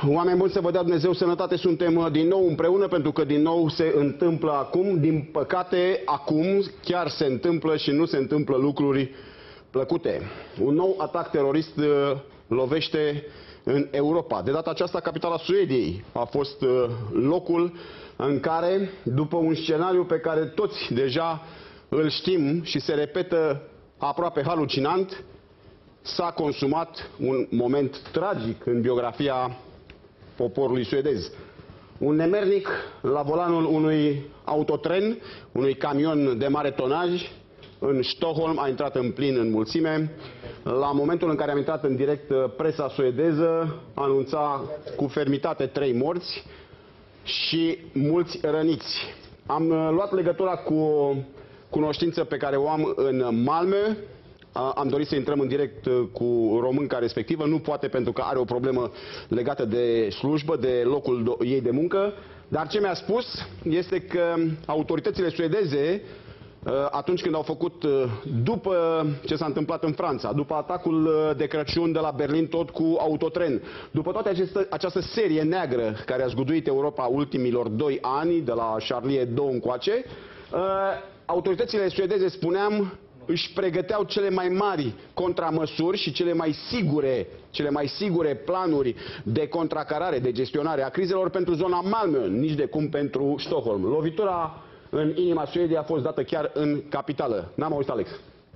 Oameni buni, să vă dea Dumnezeu sănătate, suntem din nou împreună pentru că din nou se întâmplă acum, din păcate acum chiar se întâmplă și nu se întâmplă lucruri plăcute. Un nou atac terorist lovește în Europa. De data aceasta, capitala Suediei a fost locul în care, după un scenariu pe care toți deja îl știm și se repetă aproape halucinant, s-a consumat un moment tragic în biografia poporului suedez. Un nemernic la volanul unui autotren, unui camion de mare tonaj, în Stockholm, a intrat în plin în mulțime. La momentul în care am intrat în direct, presa suedeză anunța cu fermitate 3 morți și mulți răniți. Am luat legătura cu o cunoștință pe care o am în Malmö. Am dorit să intrăm în direct cu românca respectivă, nu poate pentru că are o problemă legată de slujbă, de locul ei de muncă, dar ce mi-a spus este că autoritățile suedeze, atunci când au făcut, după ce s-a întâmplat în Franța, după atacul de Crăciun de la Berlin tot cu autotren, după toată această serie neagră care a zguduit Europa ultimilor 2 ani, de la Charlie Hebdo încoace, autoritățile suedeze, spuneam, își pregăteau cele mai mari contramăsuri și cele mai sigure planuri de contracarare, de gestionare a crizelor pentru zona Malmö, nici de cum pentru Stockholm. Lovitura în inima Suediei a fost dată chiar în capitală. N-am auzit, Alex.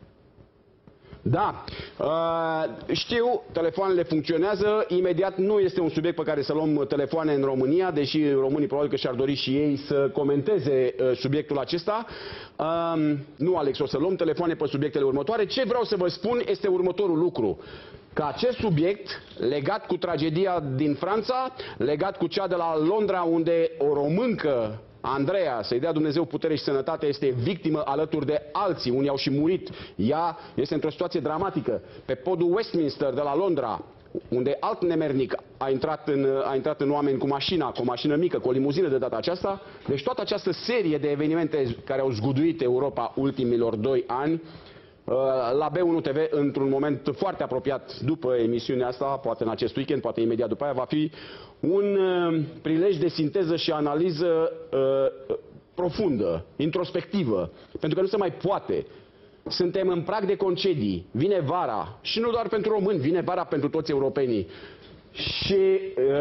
Da, știu, telefoanele funcționează, imediat nu este un subiect pe care să luăm telefoane în România, deși românii probabil că și-ar dori și ei să comenteze subiectul acesta. Nu, Alex, o să luăm telefoane pe subiectele următoare. Ce vreau să vă spun este următorul lucru. Că acest subiect, legat cu tragedia din Franța, legat cu cea de la Londra, unde o româncă, Andreea, să-i dea Dumnezeu putere și sănătate, este victimă alături de alții. Unii au și murit. Ea este într-o situație dramatică. Pe podul Westminster de la Londra, unde alt nemernic a intrat în oameni cu mașina, cu o mașină mică, cu o limuzină de data aceasta. Deci toată această serie de evenimente care au zguduit Europa ultimilor 2 ani, la B1 TV, într-un moment foarte apropiat după emisiunea asta, poate în acest weekend, poate imediat după aia, va fi un prilej de sinteză și analiză profundă, introspectivă, pentru că nu se mai poate. Suntem în prag de concedii, vine vara și nu doar pentru români, vine vara pentru toți europenii. Și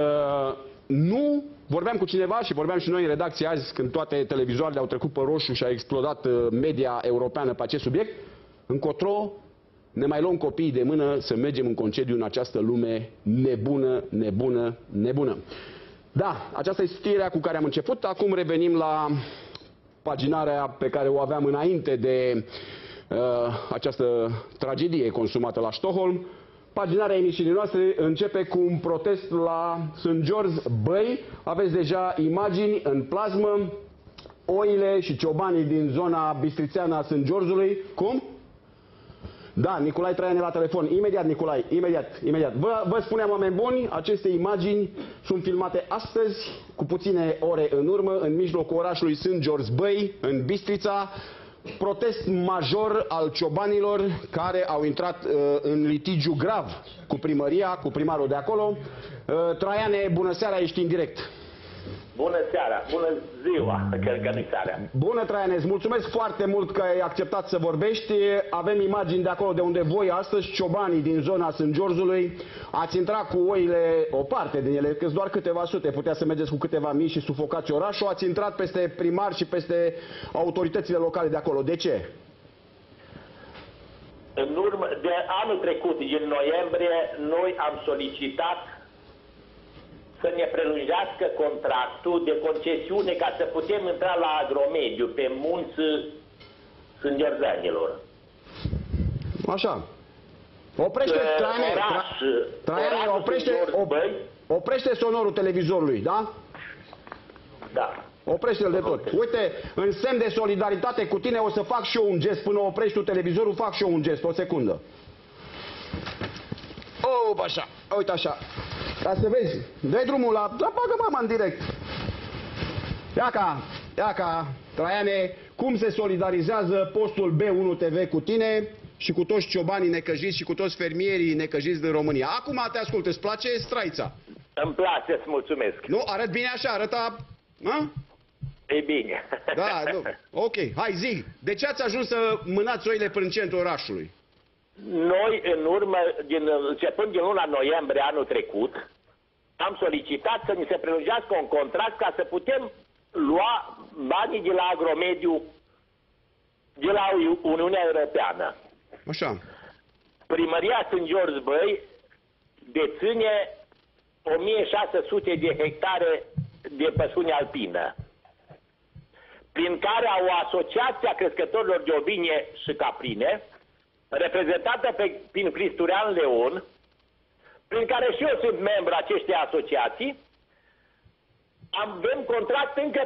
nu vorbeam cu cineva și vorbeam și noi în redacție azi, când toate televizoarele au trecut pe roșu și a explodat media europeană pe acest subiect, încotro ne mai luăm copiii de mână să mergem în concediu în această lume nebună, nebună, nebună. Da, aceasta este știrea cu care am început. Acum revenim la paginarea pe care o aveam înainte de această tragedie consumată la Stockholm. Paginarea emisiunii noastre începe cu un protest la St. George Băi. Aveți deja imagini în plasmă. Oile și ciobanii din zona bistrițeană a St. Georgeului. Cum? Da, Nicolae Traian e la telefon. Imediat, Nicolae, imediat. Vă spuneam, oameni buni, aceste imagini sunt filmate astăzi, cu puține ore în urmă, în mijlocul orașului St. George Băi, în Bistrița. Protest major al ciobanilor care au intrat în litigiu grav cu primăria, cu primarul de acolo. Traiane, bună seara, ești în direct. Bună seara, bună ziua, seara. Bună, Traiane, îți mulțumesc foarte mult că ai acceptat să vorbești. Avem imagini de acolo de unde voi astăzi, ciobanii din zona St. Georgeului, ați intrat cu oile, o parte din ele, că doar câteva sute, putea să mergeți cu câteva mii și sufocați orașul, ați intrat peste primari și peste autoritățile locale de acolo. De ce? În urmă, de anul trecut, în noiembrie, noi am solicitat să ne prelungească contractul de concesiune ca să putem intra la agromediu pe munți sângerzanilor. Așa. Oprește, Traiane, oprește sonorul televizorului, da? Da. Oprește-l de tot. Uite, în semn de solidaritate cu tine o să fac și eu un gest. Până oprești tu televizorul, fac și eu un gest. O secundă. Așa. Uite așa. Ca să vezi, dă-i drumul la bagă mama în direct. Ia ca, Traiane, cum se solidarizează postul B1 TV cu tine și cu toți ciobanii necăjiți și cu toți fermierii necăjiți din România. Acum te ascult, îți place Straița? Îmi place, îți mulțumesc. Nu, arăt bine așa, arăta... A? E bine. Da, nu. Ok, hai zi. De ce ați ajuns să mânați oile până în centrul orașului? Noi, începând din luna noiembrie anul trecut, am solicitat să ni se prelungească un contract ca să putem lua banii de la Agromediu, de la Uniunea Europeană. Așa. Primăria Sânt George Băi deține 1600 de hectare de pășune alpină, prin care o asociație a crescătorilor de ovine și caprine, reprezentată prin Cristurean Leon, prin care și eu sunt membru acestei asociații, avem contract încă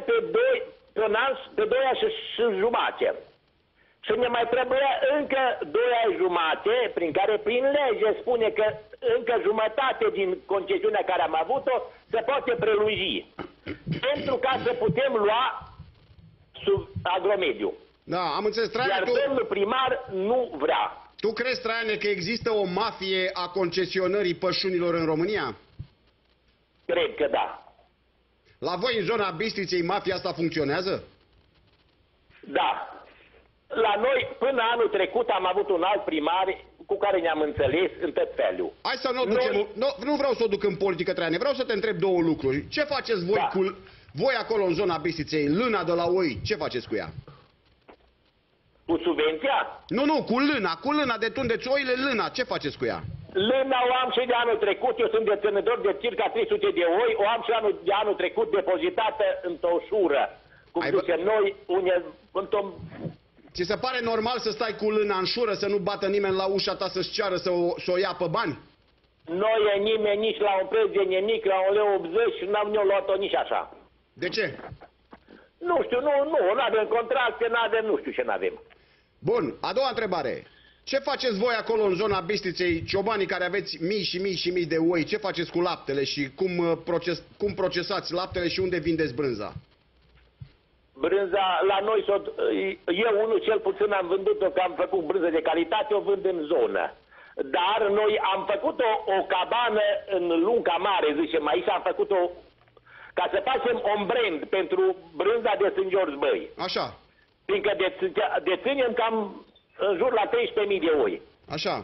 pe 2 ani și jumate. Și ne mai trebuie încă 2 ani jumate, prin care prin lege spune că încă jumătate din concesiunea care am avut-o se poate prelungi. Pentru ca să putem lua sub Agromediu. Da, am înțeles, Traiane, Iar domnul primar nu vrea. Tu crezi, Traiane, că există o mafie a concesionării pășunilor în România? Cred că da. La voi, în zona Bistriței, mafia asta funcționează? Da. La noi, până anul trecut, am avut un alt primar cu care ne-am înțeles în tot felul. Hai să nu o ducem, nu vreau să o duc în politică, Traiane, vreau să te întreb două lucruri. Ce faceți voi voi acolo în zona Bistriței, lâna de la oi, ce faceți cu ea? Cu subvenția? Nu, cu lâna de tundeți oile, lâna, ce faceți cu ea? Lâna o am și de anul trecut, eu sunt deținător de circa 300 de oi, o am și de anul trecut depozitată într-o șură. Cum ducem noi, într-o... Ți se pare normal să stai cu lâna în șură, să nu bată nimeni la ușa ta să-ți ceară să o ia pe bani? Nu e nimeni nici la un preț de nimic, la 1,80 lei și n-am eu luat-o nici așa. De ce? Nu știu, nu avem contracte, nu știu ce n-avem. Bun, a doua întrebare. Ce faceți voi acolo în zona Bistriței, ciobanii care aveți mii și mii și mii de oi? Ce faceți cu laptele și cum procesați laptele și unde vindeți brânza? Brânza, la noi, eu unul cel puțin am vândut-o, că am făcut brânză de calitate, o vând în zonă. Dar noi am făcut o cabană în Lunca Mare, zicem, aici am făcut-o ca să facem un brand pentru brânza de Sânt George Băi. Așa. Fiindcă deținem cam în jur la 13.000 de oi. Așa.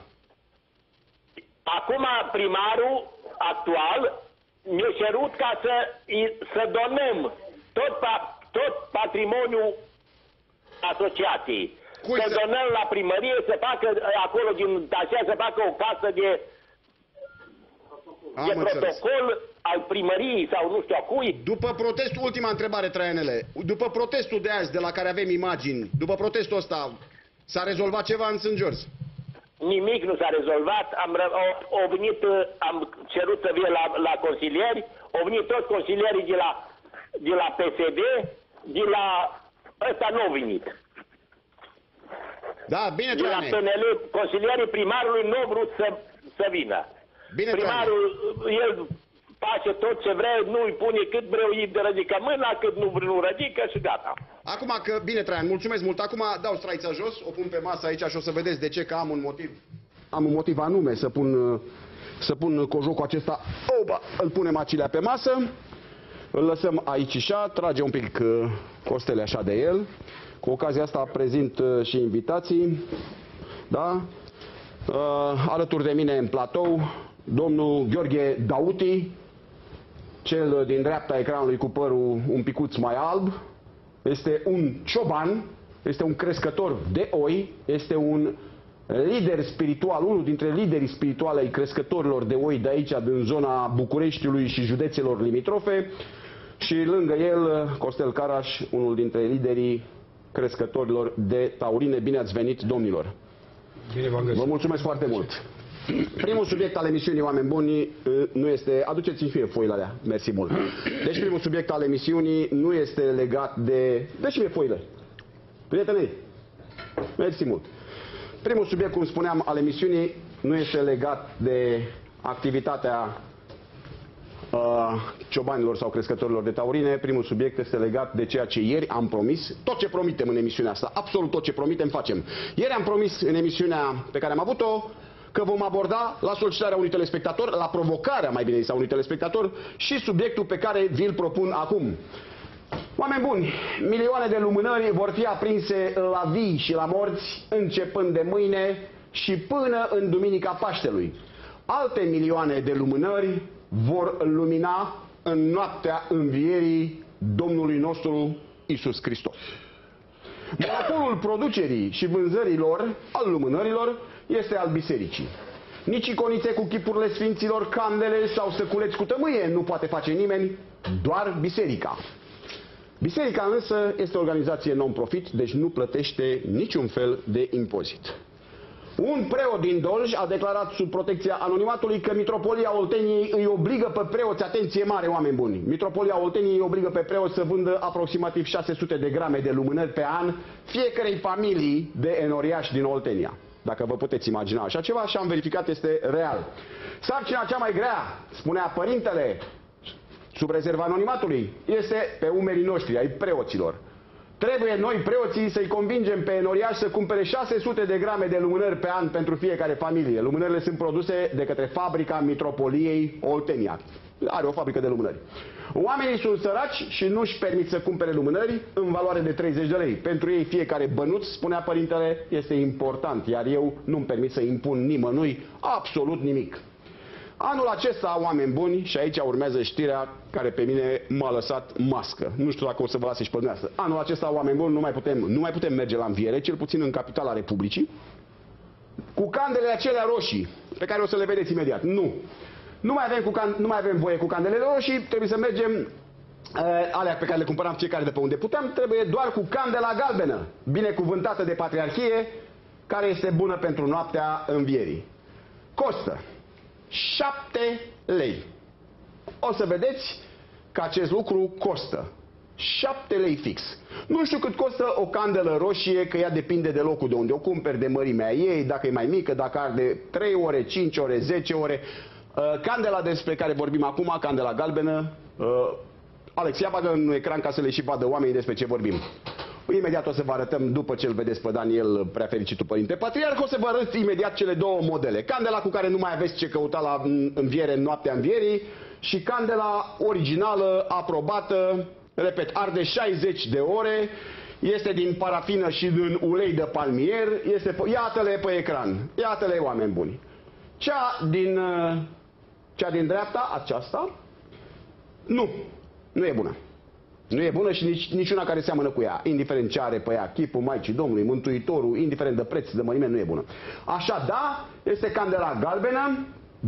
Acum primarul actual mi-a cerut ca să donăm tot patrimoniul asociației. Să donăm la primărie, să facă acolo din Tașea, să facă o casă de protocol al primăriei sau nu știu a cui. După protestul, ultima întrebare, Traianele, după protestul de azi, de la care avem imagini, după protestul ăsta, s-a rezolvat ceva în Sânt George? Nimic nu s-a rezolvat, am cerut să vină la consilieri, au venit toți consilierii de la PSD, de la ăsta nu au venit. Da, bine, de la PNL, consilierii primarului nu au vrut să vină. Bine, primarul, el face tot ce vrea, nu îi pune cât vreau, îi ridică mâna, cât nu ridică și gata. Acum că, bine, Traian, mulțumesc mult. Acum dau straița jos, o pun pe masă aici și o să vedeți de ce, că am un motiv. Am un motiv anume să pun cojocul acesta. Oba, îl punem acilea pe masă, îl lăsăm aici așa, trage un pic costele așa de el. Cu ocazia asta prezint și invitații, da? Alături de mine în platou, domnul Gheorghe Dauti, cel din dreapta ecranului cu părul un picuț mai alb, este un cioban, este un crescător de oi, este un lider spiritual, unul dintre liderii spirituale ai crescătorilor de oi de aici, din zona Bucureștiului și județelor limitrofe, și lângă el Costel Caraș, unul dintre liderii crescătorilor de taurine. Bine ați venit, domnilor! Bine v-am găsit. Vă mulțumesc foarte mult! Primul subiect al emisiunii, oameni buni, nu este... Aduceți-mi fie foile alea, mersi mult. Deci primul subiect al emisiunii nu este legat de... Deci mie foile. Prietenii, mersi mult. Primul subiect, cum spuneam, al emisiunii nu este legat de activitatea ciobanilor sau crescătorilor de taurine. Primul subiect este legat de ceea ce ieri am promis. Tot ce promitem în emisiunea asta, absolut tot ce promitem, facem. Ieri am promis în emisiunea pe care am avut-o că vom aborda la solicitarea unui telespectator, la provocarea, mai bine zis, a unui telespectator, și subiectul pe care vi-l propun acum. Oameni buni, milioane de lumânări vor fi aprinse la vii și la morți, începând de mâine și până în Duminica Paștelui. Alte milioane de lumânări vor lumina în noaptea învierii Domnului nostru Iisus Hristos. Monopolul producerii și vânzărilor al lumânărilor este al bisericii. Nici iconițe cu chipurile sfinților, candele sau săculeți cu tămâie nu poate face nimeni, doar biserica. Biserica însă este o organizație non-profit, deci nu plătește niciun fel de impozit. Un preot din Dolj a declarat sub protecția anonimatului că Mitropolia Olteniei îi obligă pe preoți, atenție mare oameni buni, Mitropolia Olteniei îi obligă pe preoți să vândă aproximativ 600 de grame de lumânări pe an fiecarei familii de enoriași din Oltenia. Dacă vă puteți imagina așa ceva, și am verificat, este real. Sarcina cea mai grea, spunea părintele, sub rezerva anonimatului, este pe umerii noștri, ai preoților. Trebuie noi, preoții, să-i convingem pe enoriași să cumpere 600 de grame de lumânări pe an pentru fiecare familie. Lumânările sunt produse de către fabrica Mitropoliei Oltenia. Are o fabrică de lumânări. Oamenii sunt săraci și nu-și permit să cumpere lumânări în valoare de 30 de lei. Pentru ei fiecare bănuț, spunea părintele, este important, iar eu nu-mi permit să impun nimănui absolut nimic. Anul acesta, oameni buni, și aici urmează știrea care pe mine m-a lăsat mască. Nu știu dacă o să vă lase și pe dumneavoastră. Anul acesta, oameni buni, nu mai putem merge la înviere, cel puțin în capitala Republicii, cu candelele acelea roșii, pe care o să le vedeți imediat. Nu mai avem voie cu candelele roșii, trebuie să mergem, alea pe care le cumpăram fiecare de pe unde puteam, trebuie doar cu candela galbenă, binecuvântată de Patriarhie, care este bună pentru noaptea învierii. Costă 7 lei. O să vedeți că acest lucru costă 7 lei fix. Nu știu cât costă o candelă roșie, că ea depinde de locul de unde o cumperi, de mărimea ei, dacă e mai mică, dacă arde 3 ore, 5 ore, 10 ore. Candela despre care vorbim acum, candela galbenă, Alex, ia bagă în ecran ca să le și vadă oamenii despre ce vorbim. Imediat o să vă arătăm, după ce îl vedeți pe Daniel, prea fericitul Părinte Patriarh, o să vă arăt imediat cele două modele. Candela cu care nu mai aveți ce căuta la înviere în noaptea învierii și candela originală, aprobată, repet, arde 60 de ore, este din parafină și din ulei de palmier, iată-le pe ecran, iată-le, oameni buni. Cea din dreapta, aceasta, nu e bună. Nu e bună și niciuna care seamănă cu ea, indiferent ce are pe ea, chipul Maicii Domnului, Mântuitorul, indiferent de preț, de mărime, nu e bună. Așa, da, este candela galbenă,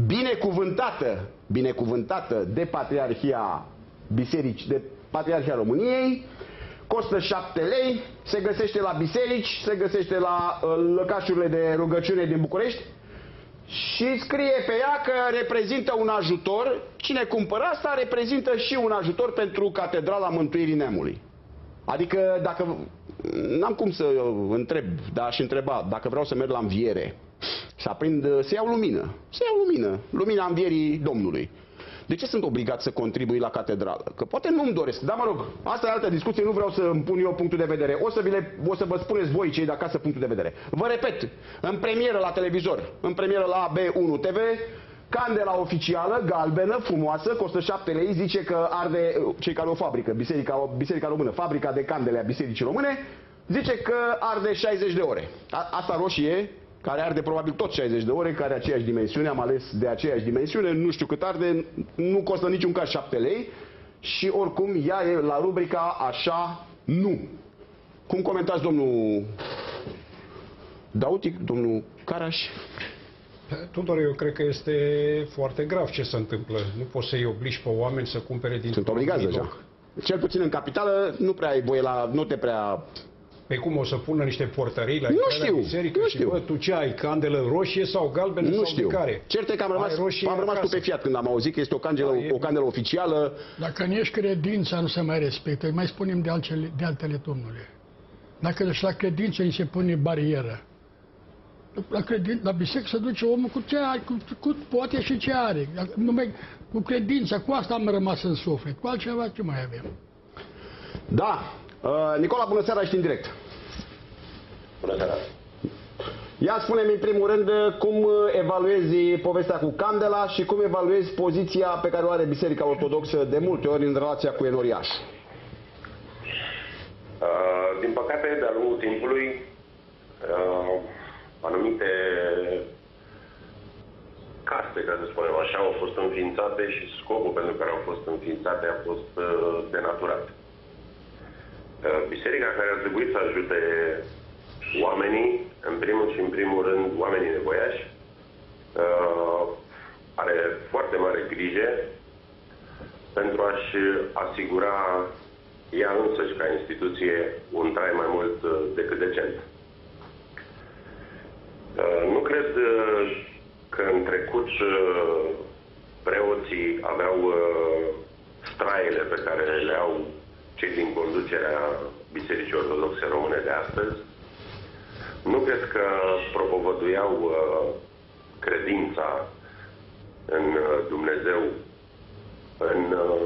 binecuvântată de Patriarhia Bisericii, de Patriarhia României, costă 7 lei, se găsește la biserici, se găsește la lăcașurile de rugăciune din București și scrie pe ea că reprezintă un ajutor. Cine cumpără asta reprezintă și un ajutor pentru Catedrala Mântuirii Neamului. Adică dacă n-am cum să întreb, dar aș întreba, dacă vreau să merg la înviere, să iau lumină, lumina învierii Domnului. De ce sunt obligat să contribui la catedrală? Că poate nu-mi doresc, dar mă rog, asta e altă discuție, nu vreau să îmi pun eu punctul de vedere. O să vă spuneți voi cei de acasă punctul de vedere. Vă repet, în premieră la televizor, în premieră la B1 TV, candela oficială, galbenă, frumoasă, costă 7 lei, zice că arde, cei care o fabrică, Biserica Română, fabrica de candele a Bisericii Române, zice că arde 60 de ore. Asta roșie, care arde probabil tot 60 de ore, care are aceeași dimensiune, am ales de aceeași dimensiune, nu știu cât arde, nu costă niciun caz 7 lei și oricum ea e la rubrica așa nu. Cum comentați, domnul Dautic, domnul Caraș? Tudor, eu cred că este foarte grav ce se întâmplă. Nu poți să-i obligi pe oameni să cumpere din... Sunt obligați deja. Cel puțin în capitală nu prea ai voie la... nu te prea... Păi cum o să pună niște portării la biserică și bă, tu ce ai, candelă roșie sau galbenă sau de care? Cert e că am rămas stupefiat când am auzit că este o candelă oficială. Dacă nu ești credința, nu se mai respectă. Mai spunem de altele, domnule. Dacă și la credință îi se pune barieră. La biserică se duce omul cu ce are, cu poate și ce are. Numai cu credința, cu asta am rămas în suflet. Cu altceva ce mai avem? Da. Nicola, bună seara, ești în direct. Bună seara. Ia spune-mi în primul rând cum evaluezi povestea cu Candela și cum evaluezi poziția pe care o are Biserica Ortodoxă de multe ori în relația cu enoriaș. Din păcate, de-a lungul timpului, anumite caste, ca să spunem așa, au fost înființate și scopul pentru care au fost înființate a fost denaturat. Biserica care ar trebui să ajute oamenii, în primul și în primul rând oamenii nevoiași, are foarte mare grijă pentru a-și asigura ea însăși ca instituție un trai mai mult decât decent. Nu cred că în trecut preoții aveau straiele pe care le au cei din conducerea Bisericii Ortodoxe Române de astăzi. Nu cred că propovăduiau credința în Dumnezeu în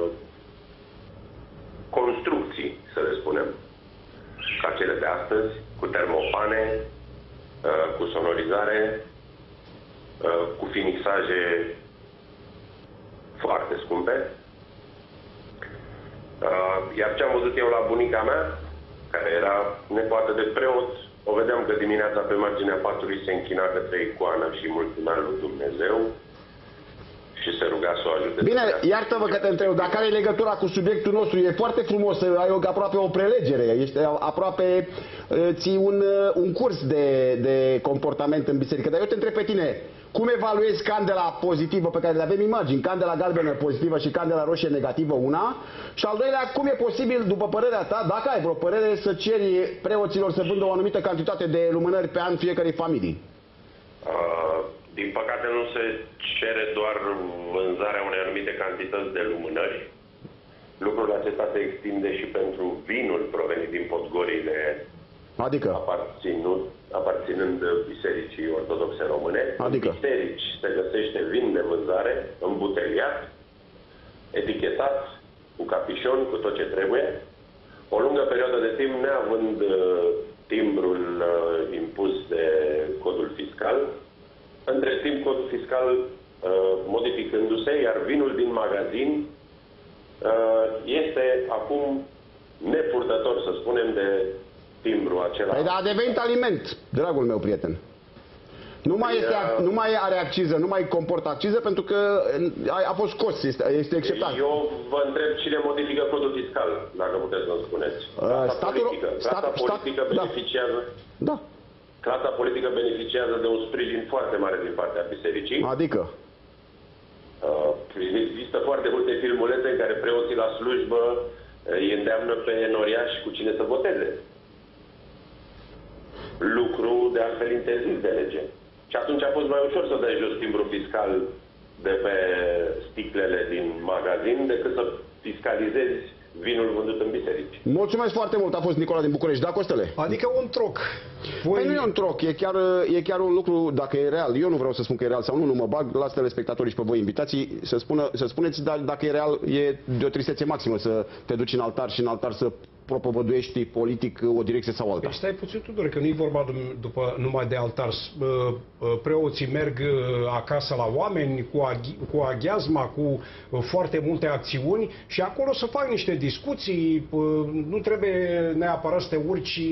construcții, să le spunem, ca cele de astăzi, cu termopane, cu sonorizare, cu finixaje foarte scumpe. Iar ce am văzut eu la bunica mea, care era nepoată de preot, o vedeam că dimineața pe marginea patului se închina către icoană și mulțumea lui Dumnezeu și se ruga să o ajute. Bine, iartă-mă că te întreb, dacă are legătura cu subiectul nostru, e foarte frumos să ai aproape o prelegere, ești aproape, ții un curs de comportament în biserică. Dar eu te întreb pe tine, cum evaluezi candela pozitivă pe care le avem imagini, candela galbenă pozitivă și candela roșie negativă una? Și al doilea, cum e posibil, după părerea ta, dacă ai vreo părere, să ceri preoților să vândă o anumită cantitate de lumânări pe an fiecărei familii? Din păcate nu se cere doar vânzarea unei anumite cantități de lumânări. Lucrul acesta se extinde și pentru vinul provenit din Podgorile, adică aparținând Bisericii Ortodoxe Române. Adică în biserici se găsește vin de vânzare, îmbuteliat, etichetat, cu capișon, cu tot ce trebuie. O lungă perioadă de timp, neavând timbrul impus de codul fiscal. Între timp, codul fiscal modificându-se, iar vinul din magazin este acum nepurtător, să spunem, de timbru acela. Păi, dar a devenit aliment, dragul meu prieten. Nu mai are acciză, nu mai comportă acciză pentru că a fost scos, este acceptat. Eu vă întreb cine modifică codul fiscal, dacă puteți să-mi spuneți. Clasa politică beneficiază. Da. Clasa politică beneficiază de un sprijin foarte mare din partea bisericii. Adică? Există foarte multe filmulețe în care preoții la slujbă îi îndeamnă pe enoriași cu cine să voteze. Lucru de altfel interzis de lege. Și atunci a fost mai ușor să dai jos timbru fiscal de pe sticlele din magazin decât să fiscalizezi vinul vândut în biserici. Mulțumesc foarte mult, a fost Nicola din București. Da, Costele? Adică un troc. Păi nu e un troc, e chiar un lucru, dacă e real. Eu nu vreau să spun că e real sau nu mă bag, las telespectatorii și pe voi invitații să spuneți dacă e real, e de o tristețe maximă să te duci în altar și în altar să propovăduiești politic o direcție sau alta. Păi stai puțin, Tudore, că nu e vorba numai de altar. Preoții merg acasă la oameni cu aghiazma, cu foarte multe acțiuni și acolo să fac niște discuții. Nu trebuie neapărat să te urci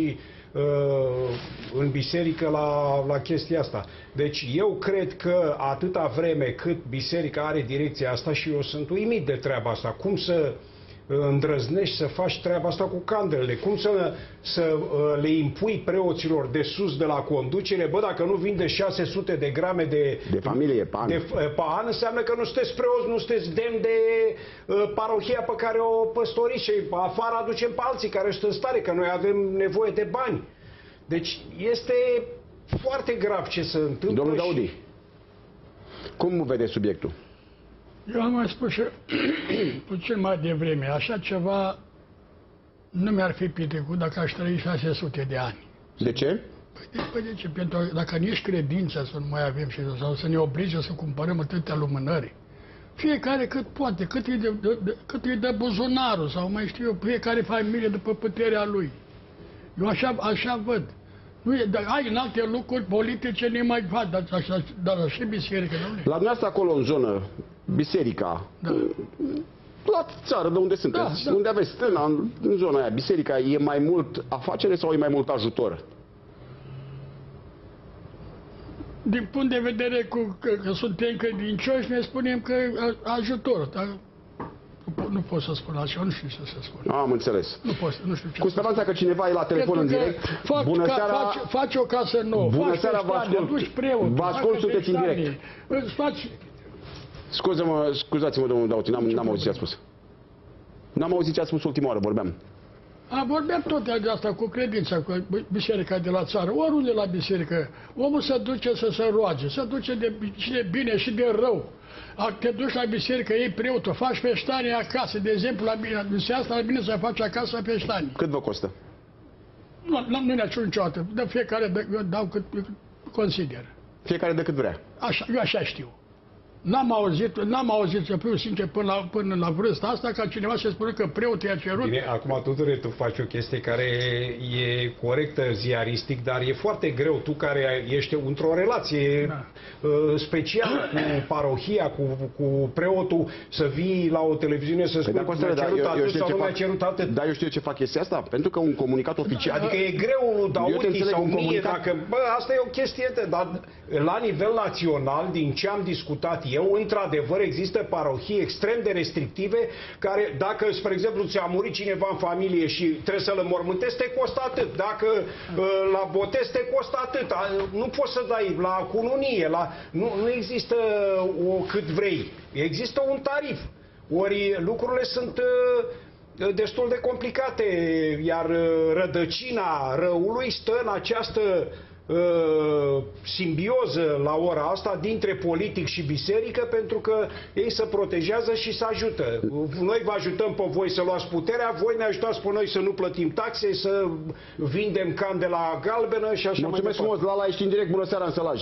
în biserică la chestia asta. Deci eu cred că atâta vreme cât biserica are direcția asta, și eu sunt uimit de treaba asta, cum să îndrăznești să faci treaba asta cu candelele, cum să le impui preoților de sus de la conducere, bă, dacă nu vinde 600 de grame de familie pe an. Pe an, înseamnă că nu sunteți preoți, nu sunteți demn de parohia pe care o păstoriți și afară aducem pe alții care sunt în stare, că noi avem nevoie de bani. Deci este foarte grav ce se întâmplă. Domnul Daudi, cum vedeți subiectul? Eu am mai spus și puțin mai devreme, așa ceva nu mi-ar fi petrecut dacă aș trăi 600 de ani. De ce? Păi de ce? Pentru că dacă nici credința să nu mai avem sau să ne oblige să cumpărăm atâtea lumânări, fiecare cât poate, cât e de buzunarul sau mai știu eu, fiecare familie după puterea lui. Eu așa văd. Nu e, dar ai în alte lucruri politice, nu mai fac, dar și biserică, domnule. La dumneavoastră acolo în zonă, biserica, Da. la țară de unde sunteți, Da. unde aveți stâna, în zona aia, biserica, e mai mult afacere sau e mai mult ajutor? Din punct de vedere că suntem credincioși, ne spunem că ajutor. Dar nu pot să spun așa, nu știu ce să spun. Am înțeles. Nu pot, nu știu ce. Cu speranța că cineva e la telefon în direct. Bună seara. Faci o casă nouă. Bună faci seara, vă feștani, ascult. aduci preot, Vă ascult, sunteți în direct. Îți faci... Scuzați-mă, domnul Dauti, n-am auzit ce a spus. N-am auzit ce a spus ultima oară, vorbeam. Vorbeam tot de asta cu credința, cu biserica de la țară, oriunde la biserică. Omul se duce să se roage, se duce și de bine și de rău. Te duci la biserică, iei preotul, faci feștanii acasă. De exemplu, în seara asta, la bine să faci acasă feștanii. Cât vă costă? Nu ne-a ciut niciodată. De fiecare dau cât consider. Fiecare de cât vrea. Așa, eu așa știu. N-am auzit, să fiu sincer, până la vârsta asta, ca cineva să spună că preotul i-a cerut. Bine, acum, Tudore, tu faci o chestie care e corectă ziaristic, dar e foarte greu, tu care ești într-o relație specială cu parohia, cu preotul, să vii la o televiziune să spui că mi-a cerut atât sau nu mi-a cerut atât. Da, eu știu ce fac chestia asta, pentru că un comunicat oficial... Adică e greu, Dauti sau mie, dacă... Bă, asta e o chestie, dar la nivel național, din ce am discutat eu, într-adevăr există parohii extrem de restrictive care, dacă, spre exemplu, ți-a murit cineva în familie și trebuie să-l înmormântezi, te costă atât. Dacă la botez te costă atât. Nu poți să dai la cununie, nu există cât vrei. Există un tarif. Ori lucrurile sunt destul de complicate, iar rădăcina răului stă în această simbioză la ora asta dintre politic și biserică, pentru că ei se protejează și se ajută. Noi vă ajutăm pe voi să luați puterea, voi ne ajutați pe noi să nu plătim taxe, să vindem candela galbenă și așa. Mulțumesc frumos, Lala, ești în direct, bună seara în Sălaj.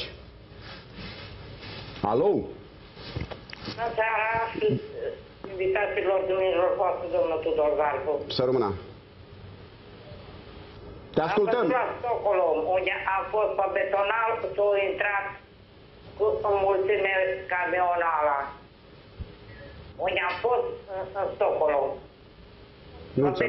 Alo? Bună seara, invitațiilor dumneavoastră voastră, domnul Tudor Galbu. Să rămână. Te ascultăm. Am fost la Stockholm, unde am fost pe betonal, s-au intrat cu mulțime camionala. Unde am fost în Stockholm. Pe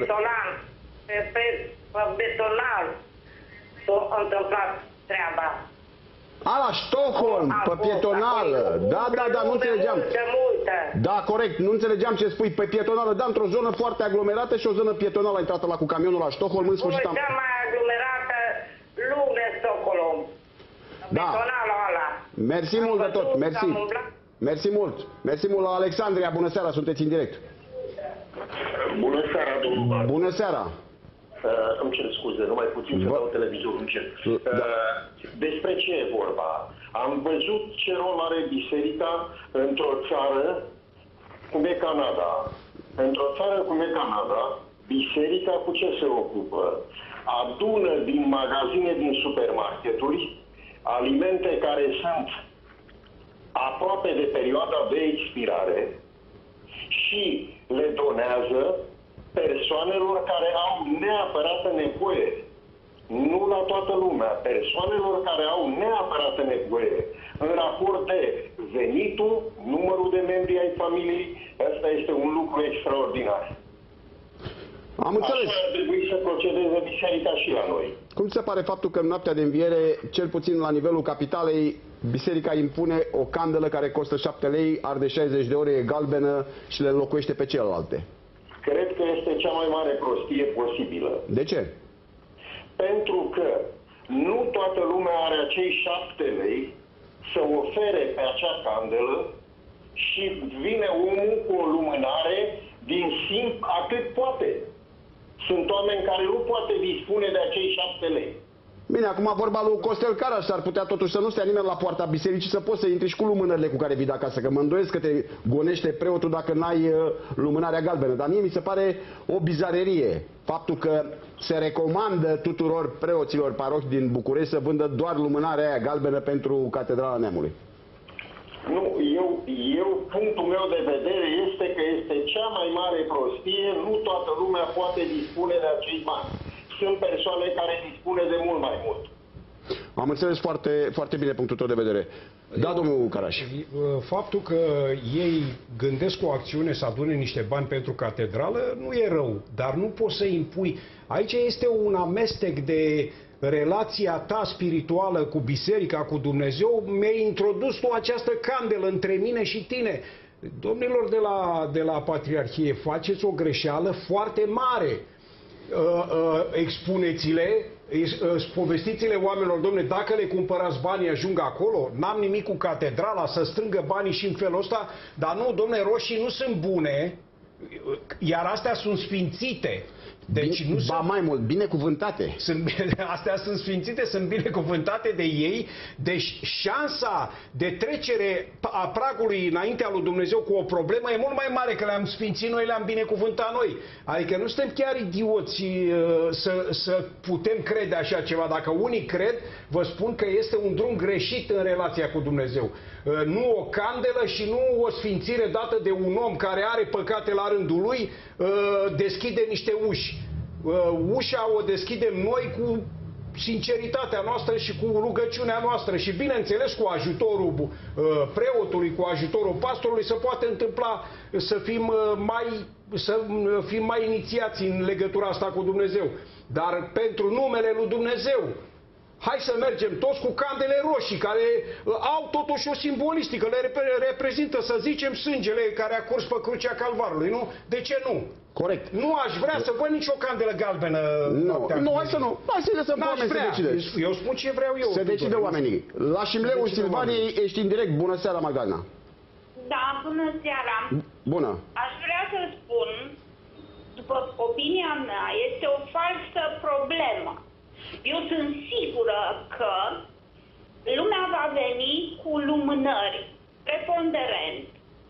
betonal s-a întâmplat treaba. La Stockholm, pe pietonală. Da, nu înțelegeam. Da, corect, nu înțelegeam ce spui. Pe pietonală, da, într-o zonă foarte aglomerată și o zonă pietonală a intrat la cu camionul la Stockholm. În sfârșit cea mai aglomerată lume Stockholm. Da. Betonalul ăla. Mersi mult de tot, mersi. Mersi mult. Mersi mult la Alexandria, bună seara, sunteți în direct. Bună seara, domnul. Bună seara. Îmi cer scuze, numai puțin să dau televizorul încet. Despre ce e vorba? Am văzut ce rol are biserica într-o țară cum e Canada. Într-o țară cum e Canada, biserica cu ce se ocupă? Adună din magazine, din supermarketuri, alimente care sunt aproape de perioada de expirare și le donează persoanelor care au neapărată nevoie. Nu la toată lumea. Persoanelor care au neapărată nevoie. În raport de venitul, numărul de membri ai familiei, ăsta este un lucru extraordinar. Am înțeles. Așa ar trebui să procedeze biserica și la noi. Cum se pare faptul că în noaptea de înviere, cel puțin la nivelul capitalei, biserica impune o candelă care costă 7 lei, arde 60 de ore, e galbenă și le înlocuiește pe celelalte? Cred că este cea mai mare prostie posibilă. De ce? Pentru că nu toată lumea are acei 7 lei să ofere pe acea candelă și vine omul cu o lumânare din simp atât poate. Sunt oameni care nu poate dispune de acei 7 lei. Bine, acum vorba lui Costel Caraș, s-ar putea totuși să nu stea nimeni la poarta bisericii, să poți să intri și cu lumânările cu care vii de acasă, că mă îndoiesc că te gonește preotul dacă n-ai lumânarea galbenă. Dar mie mi se pare o bizarerie faptul că se recomandă tuturor preoților parohi din București să vândă doar lumânarea aia galbenă pentru Catedrala Neamului. Nu, punctul meu de vedere este că este cea mai mare prostie, nu toată lumea poate dispune de acei bani. sunt persoane care dispune de mult mai mult. Am înțeles foarte, foarte bine punctul tău de vedere. Da, domnul Caraș. Faptul că ei gândesc o acțiune să adune niște bani pentru catedrală nu e rău, dar nu poți să impui. Aici este un amestec de relația ta spirituală cu biserica, cu Dumnezeu. Mi-ai introdus tu această candelă între mine și tine. Domnilor de la Patriarhie, faceți o greșeală foarte mare. Expuneți-le, povestiți-le oamenilor, domne, dacă le cumpărați banii ajung acolo, n-am nimic cu catedrala, să strângă banii și în felul ăsta, dar nu, domne, roșii nu sunt bune, iar astea sunt sfințite. Deci nu ba mai mult, binecuvântate. Astea sunt sfințite, sunt binecuvântate de ei, deci șansa de trecere a pragului înaintea lui Dumnezeu cu o problemă e mult mai mare, că le-am sfințit noi, le-am binecuvântat noi. Adică nu suntem chiar idioți să putem crede așa ceva. Dacă unii cred, vă spun că este un drum greșit în relația cu Dumnezeu. Nu o candelă și nu o sfințire dată de un om care are păcate la rândul lui, deschide niște uși. Ușa o deschidem noi cu sinceritatea noastră și cu rugăciunea noastră și, bineînțeles, cu ajutorul preotului, cu ajutorul pastorului, se poate întâmpla să fim mai inițiați în legătura asta cu Dumnezeu. Dar pentru numele lui Dumnezeu, hai să mergem toți cu candele roșii, care au totuși o simbolistică, le reprezintă, să zicem, sângele care a curs pe crucea Calvarului, nu? De ce nu? Corect. Nu aș vrea să văd nicio candelă galbenă. Nu, hai să nu. Hai să lăsăm oamenii să decide. Eu spun ce vreau eu. Să decide oamenii. La Șimleu, Silvanii, ești în direct. Bună seara, Magdalena. Da, bună seara. Bună. Aș vrea să spun, după opinia mea, este o falsă problemă. Eu sunt sigură că lumea va veni cu lumânări preponderent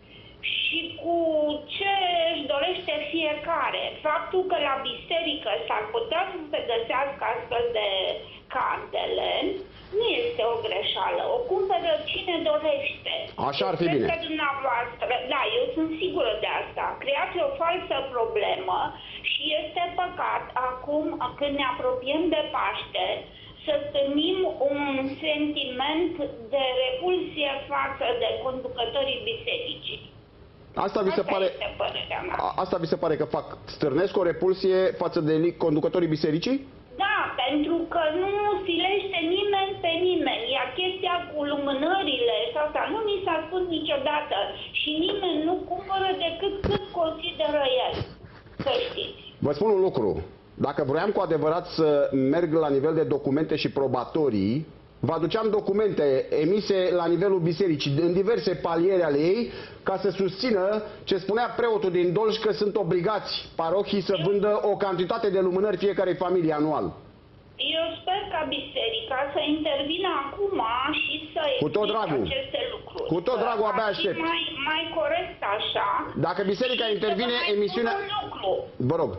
și cu ce își dorește fiecare. Faptul că la biserică s-ar putea să se găsească astfel de candele nu este o greșeală. O cumpără cine dorește. Așa ar fi bine. Cred că dumneavoastră, da, eu sunt sigură de asta. Creați o falsă problemă și este păcat acum când ne apropiem de Paște să stârnim un sentiment de repulsie față de conducătorii bisericii. Asta vi se pare, asta vi se pare că stârnesc o repulsie față de conducătorii bisericii? Da, pentru că nu silește nimeni pe nimeni. Iar chestia cu lumânările sau asta nu mi s-a spus niciodată și nimeni nu cumpără decât cât consideră el. Să știți. Vă spun un lucru. Dacă vroiam cu adevărat să merg la nivel de documente și probatorii, vă aduceam documente emise la nivelul bisericii, în diverse paliere ale ei, ca să susțină ce spunea preotul din Dolj, că sunt obligați parohii să vândă o cantitate de lumânări fiecarei familii anual. Eu sper ca biserica să intervină acum și să explice aceste lucruri. Cu tot dragul, abia aștept. Mai corect așa. Dacă biserica intervine, emisiunea... Vă rog.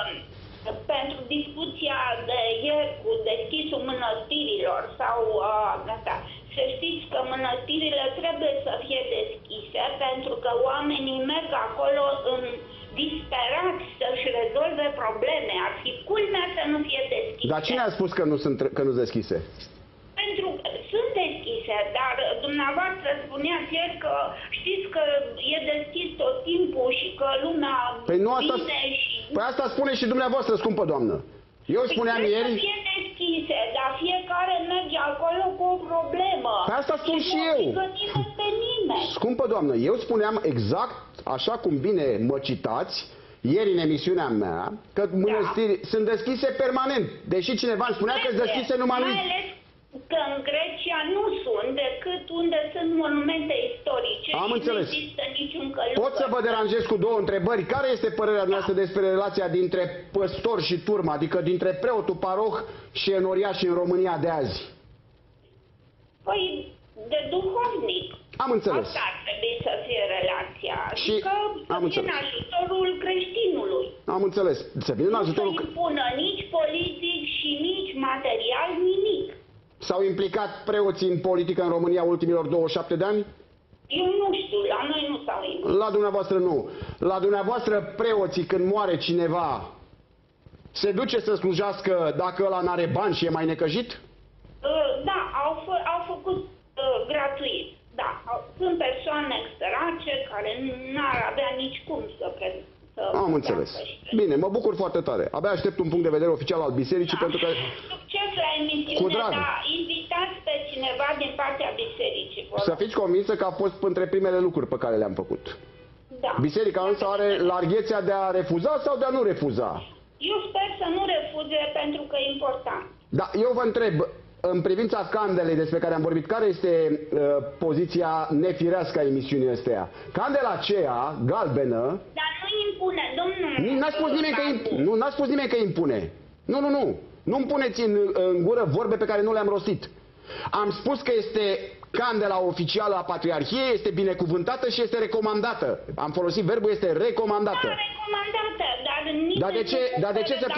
Pentru discuția de ieri cu deschisul mănăstirilor sau asta, să știți că mănăstirile trebuie să fie deschise pentru că oamenii merg acolo în disperați să-și rezolve probleme. Ar fi culmea să nu fie deschise. Dar cine a spus că nu sunt deschise? Pentru că sunt deschise, dar dumneavoastră spuneați ieri că știți că e deschis tot timpul și că lumea vine și... Păi asta spune și dumneavoastră, scumpă doamnă. Eu spuneam ieri... Să fie deschise, dar fiecare merge acolo cu o problemă. Păi asta spun și eu. Pe nimeni. Scumpă doamnă, eu spuneam exact așa cum bine mă citați ieri în emisiunea mea, că mănăstiri sunt deschise permanent. Deși cineva îmi spunea că sunt deschise numai lui. Că în Grecia nu sunt decât unde sunt monumente istorice. Am înțeles. Nu există niciun călugăr. Pot să vă deranjez cu două întrebări? Care este părerea noastră despre relația dintre păstor și turmă, adică dintre preotul paroh și enoriași în România de azi? Păi, de duhovnic. Am înțeles. Asta ar trebui să fie relația. Și adică să vină ajutorul creștinului. Am înțeles. Să vină ajutorul... Nu să impună nici politic și nici material nimic. S-au implicat preoții în politică în România ultimilor 27 de ani? Eu nu știu, la noi nu s-au implicat. La dumneavoastră nu. La dumneavoastră preoții, când moare cineva, Se duce să slujească dacă ăla n-are bani și e mai necăjit? Da, au făcut gratuit. Da, sunt persoane sărace care n-ar avea nici cum să am înțeles. Bine, mă bucur foarte tare. Abia aștept un punct de vedere oficial al bisericii, pentru că... Succes la emisiune, dar invitați pe cineva din partea bisericii. Să fiți convinsă că a fost între primele lucruri pe care le-am făcut. Da. Biserica însă are larghețea de a refuza sau de a nu refuza? Eu sper să nu refuze, pentru că e important. Da, eu vă întreb, în privința candelei despre care am vorbit, care este poziția nefirească a emisiunii astea? Candela aceea, galbenă... Dar nu impune, domnule... N-a spus nimeni că impune. Nu, n-a spus nimeni că impune. Nu. Nu-mi puneți în gură vorbe pe care nu le-am rostit. Am spus că este candela oficială a Patriarhiei, este binecuvântată și este recomandată. Am folosit verbul este recomandată. Da, recomandată, dar nici Dar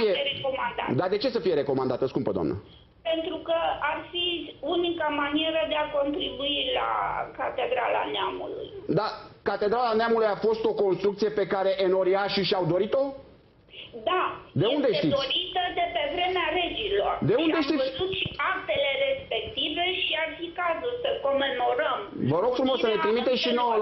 de ce să fie recomandată, scumpă doamnă? Pentru că ar fi unica manieră de a contribui la Catedrala Neamului. Da, Catedrala Neamului a fost o construcție pe care enoriașii și-au dorit-o? Da, de unde este știți? dorită de pe vremea regilor. De unde și știți? am văzut și actele respective și ar fi cazul să comemorăm. Vă rog frumos să ne trimiteți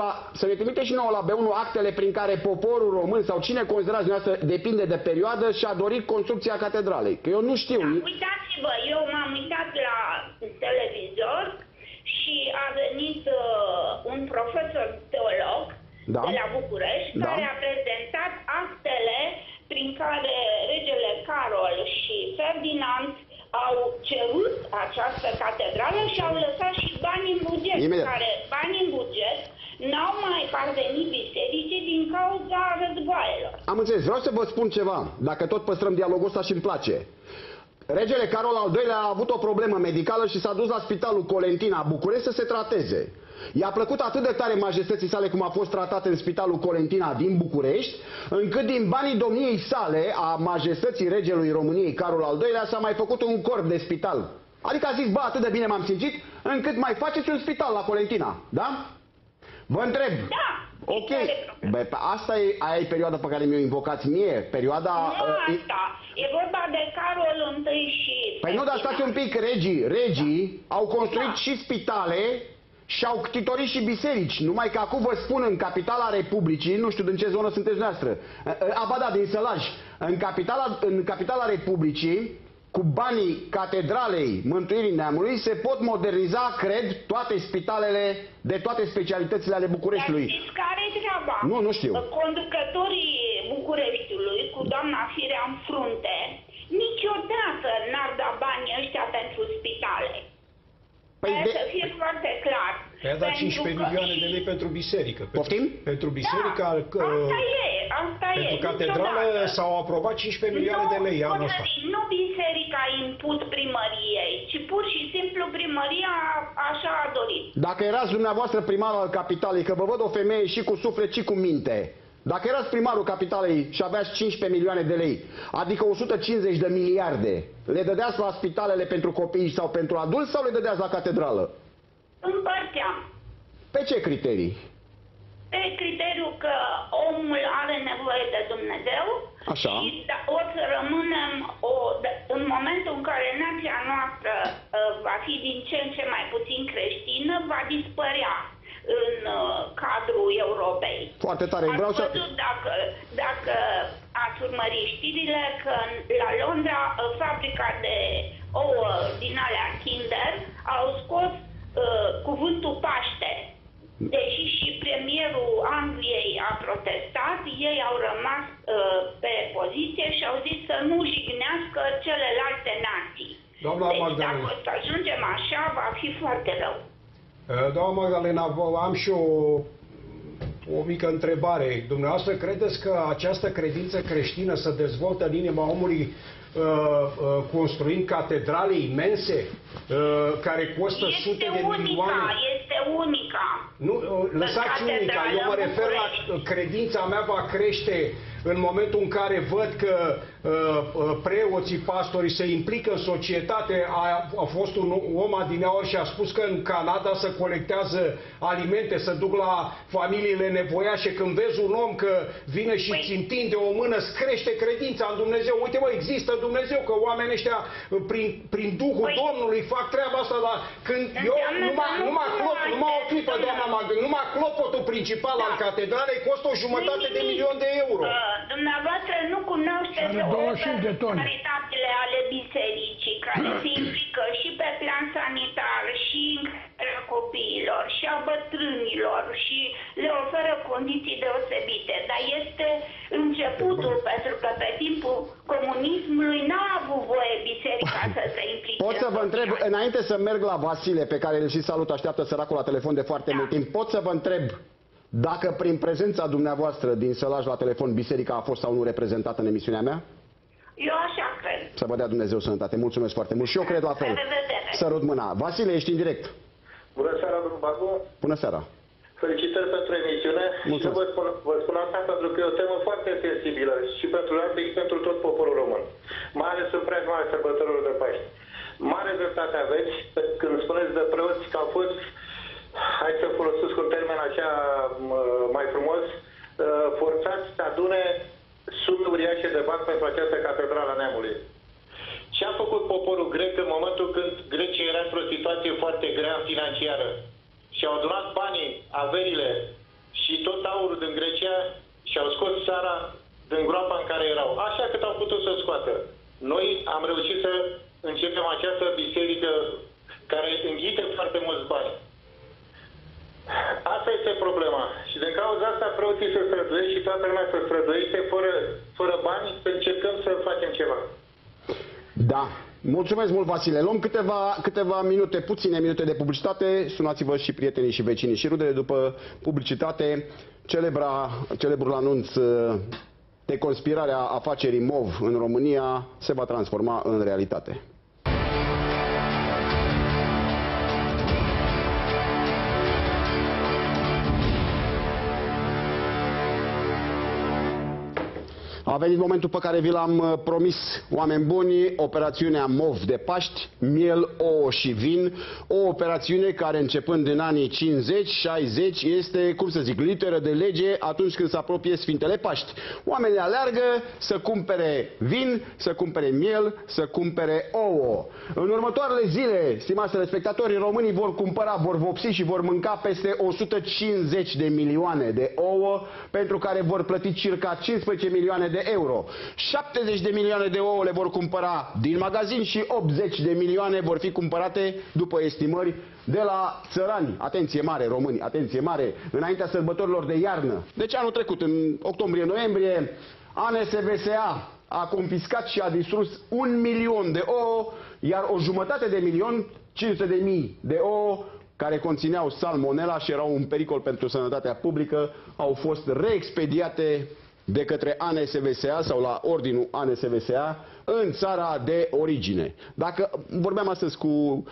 și nouă la B1 actele prin care poporul român sau cine considerați dumneavoastră, depinde de perioadă, și-a dorit construcția catedralei. Că eu nu știu. Da, uitați-vă, eu m-am uitat la televizor și a venit un profesor teolog de la București, care a prezentat actele prin care regele Carol și Ferdinand au cerut această catedrală și au lăsat și bani în buget, care bani în buget n-au mai parvenit bisericii din cauza războaielor. Am înțeles, vreau să vă spun ceva, dacă tot păstrăm dialogul ăsta și îmi place. Regele Carol al II-lea a avut o problemă medicală și s-a dus la Spitalul Colentina București să se trateze. I-a plăcut atât de tare majestății sale cum a fost tratat în Spitalul Colentina din București, încât din banii domniei sale, a majestății regelui României Carol al II-lea, s-a mai făcut un corp de spital. Adică a zis, bă, atât de bine m-am simțit, încât mai faceți un spital la Colentina, da? Vă întreb. Da. Ok. Bă, asta e, aia e perioada pe care mi-o invocați mie, perioada... Nu asta. E vorba de Carol I și... Păi nu, dar stați un pic, regii au construit și spitale și au ctitorit și biserici. Numai că acum vă spun, în capitala Republicii, nu știu din ce zonă sunteți noastră, abada, din Sălaj, în capitala Republicii, cu banii Catedralei Mântuirii Neamului, se pot moderniza, cred, toate spitalele de toate specialitățile ale Bucureștiului. Dar știți care-i treaba? Nu știu. Conducătorii Bucureștiului, cu doamna Firea în frunte, niciodată n-ar da banii ăștia pentru spitale. Să fie foarte clar. I-a dat 15 milioane de lei pentru biserică. Poftim? Pentru biserica... Da, asta e. Pentru catedrală s-au aprobat 15 milioane de lei anul ăsta. Nu biserica a impus primăriei, ci pur și simplu primăria așa a dorit. Dacă erați dumneavoastră primar al capitalei, că vă văd o femeie și cu suflet și cu minte, dacă erați primarul capitalei și aveați 15 milioane de lei, adică 150 de miliarde, le dădeați la spitalele pentru copii sau pentru adulți sau le dădeați la catedrală? Împărțeam. Pe ce criterii? Pe criteriul că omul are nevoie de Dumnezeu. Așa. Și o să rămânem, în momentul în care nația noastră va fi din ce în ce mai puțin creștină, va dispărea în cadrul Europei. Foarte tare. Vreau să... Dacă ați urmărit știrile, că la Londra fabrica de ouă din alea Kinder au scos cuvântul Paște. Deși și premierul Angliei a protestat, ei au rămas pe poziție și au zis să nu jignească celelalte nații. Deci dacă o să ajungem așa, va fi foarte rău. Doamna Magdalena, am și o mică întrebare. Dumneavoastră credeți că această credință creștină se dezvoltă în inima omului construind catedrale imense care costă sute de milioane? Este unica. Nu, lăsați unica. Eu mă refer la credința mea va crește în momentul în care văd că preoții, pastorii se implică în societate. A fost un om adineaori și a spus că în Canada se colectează alimente, se duc la familiile nevoiașe. Când vezi un om că vine și îți întinde o mână, îți crește credința în Dumnezeu. Uite, mă, există Dumnezeu, că oamenii ăștia prin Duhul Domnului fac treaba asta, dar când eu numai o clipă, doamna Magdă, numai clopotul principal al catedralei costă o jumătate de milion de euro. Dumneavoastră nu cunoașteți personalitățile ale bisericii care se implică și pe plan sanitar și în creșterea copiilor și a bătrânilor și le oferă condiții deosebite, dar este începutul, pentru că pe timpul comunismului n-a avut voie biserica să se implice. Pot să vă întreb, înainte să merg la Vasile, pe care îl și salut, așteaptă săracul la telefon de foarte mult timp, pot să vă întreb dacă prin prezența dumneavoastră din sălaj la telefon biserica a fost sau nu reprezentată în emisiunea mea? Eu așa cred. Să vă dea Dumnezeu sănătate. Mulțumesc foarte mult și eu cred la fel. Sărut mâna. Vasile, ești în direct. Bună seara, domnul Bacu. Bună seara. Felicitări pentru emisiune. Mulțumesc. Și vă spun asta pentru că e o temă foarte sensibilă și pentru noi și pentru tot poporul român. Mai ales în preajma sărbătorilor de Paște. Mare dreptate aveți când spuneți de preoți că au fost, hai să folosesc un termen așa mai frumos, forțați să adune sume uriașe de bani pentru această catedrală a neamului. Ce a făcut poporul grec în momentul când Grecia era într-o situație foarte grea financiară? Și-au adunat banii, averile și tot aurul din Grecia și au scos țara din groapa în care erau. Așa cât au putut să scoată. Noi am reușit să începem această biserică care înghite foarte mulți bani. Asta este problema. Și din cauza asta preoții se străduiesc și toată lumea se străduiește fără bani să încercăm să facem ceva. Da. Mulțumesc mult, Vasile. Luăm câteva minute, puține minute de publicitate. Sunați-vă și prietenii și vecinii și rudele. După publicitate, celebrul anunț de conspirarea afacerii MOV în România se va transforma în realitate. A venit momentul pe care vi l-am promis, oameni buni, operațiunea MOV de Paști, miel, ouă și vin, o operațiune care începând în anii 50-60 este, cum să zic, literă de lege atunci când se apropie Sfintele Paști. Oamenii aleargă să cumpere vin, să cumpere miel, să cumpere ouă. În următoarele zile, stimați telespectatori, românii vor cumpăra, vor vopsi și vor mânca peste 150 de milioane de ouă, pentru care vor plăti circa 15 milioane de euro. 70 de milioane de ouă le vor cumpăra din magazin și 80 de milioane vor fi cumpărate, după estimări, de la țărani. Atenție mare, români, atenție mare, înaintea sărbătorilor de iarnă. Deci anul trecut, în octombrie-noiembrie, ANSVSA a confiscat și a distrus 1 milion de ouă, iar o jumătate de milion, 500.000 de ouă, care conțineau salmonella și erau un pericol pentru sănătatea publică, au fost reexpediate de către ANSVSA sau la ordinul ANSVSA în țara de origine. Dacă vorbeam astăzi cu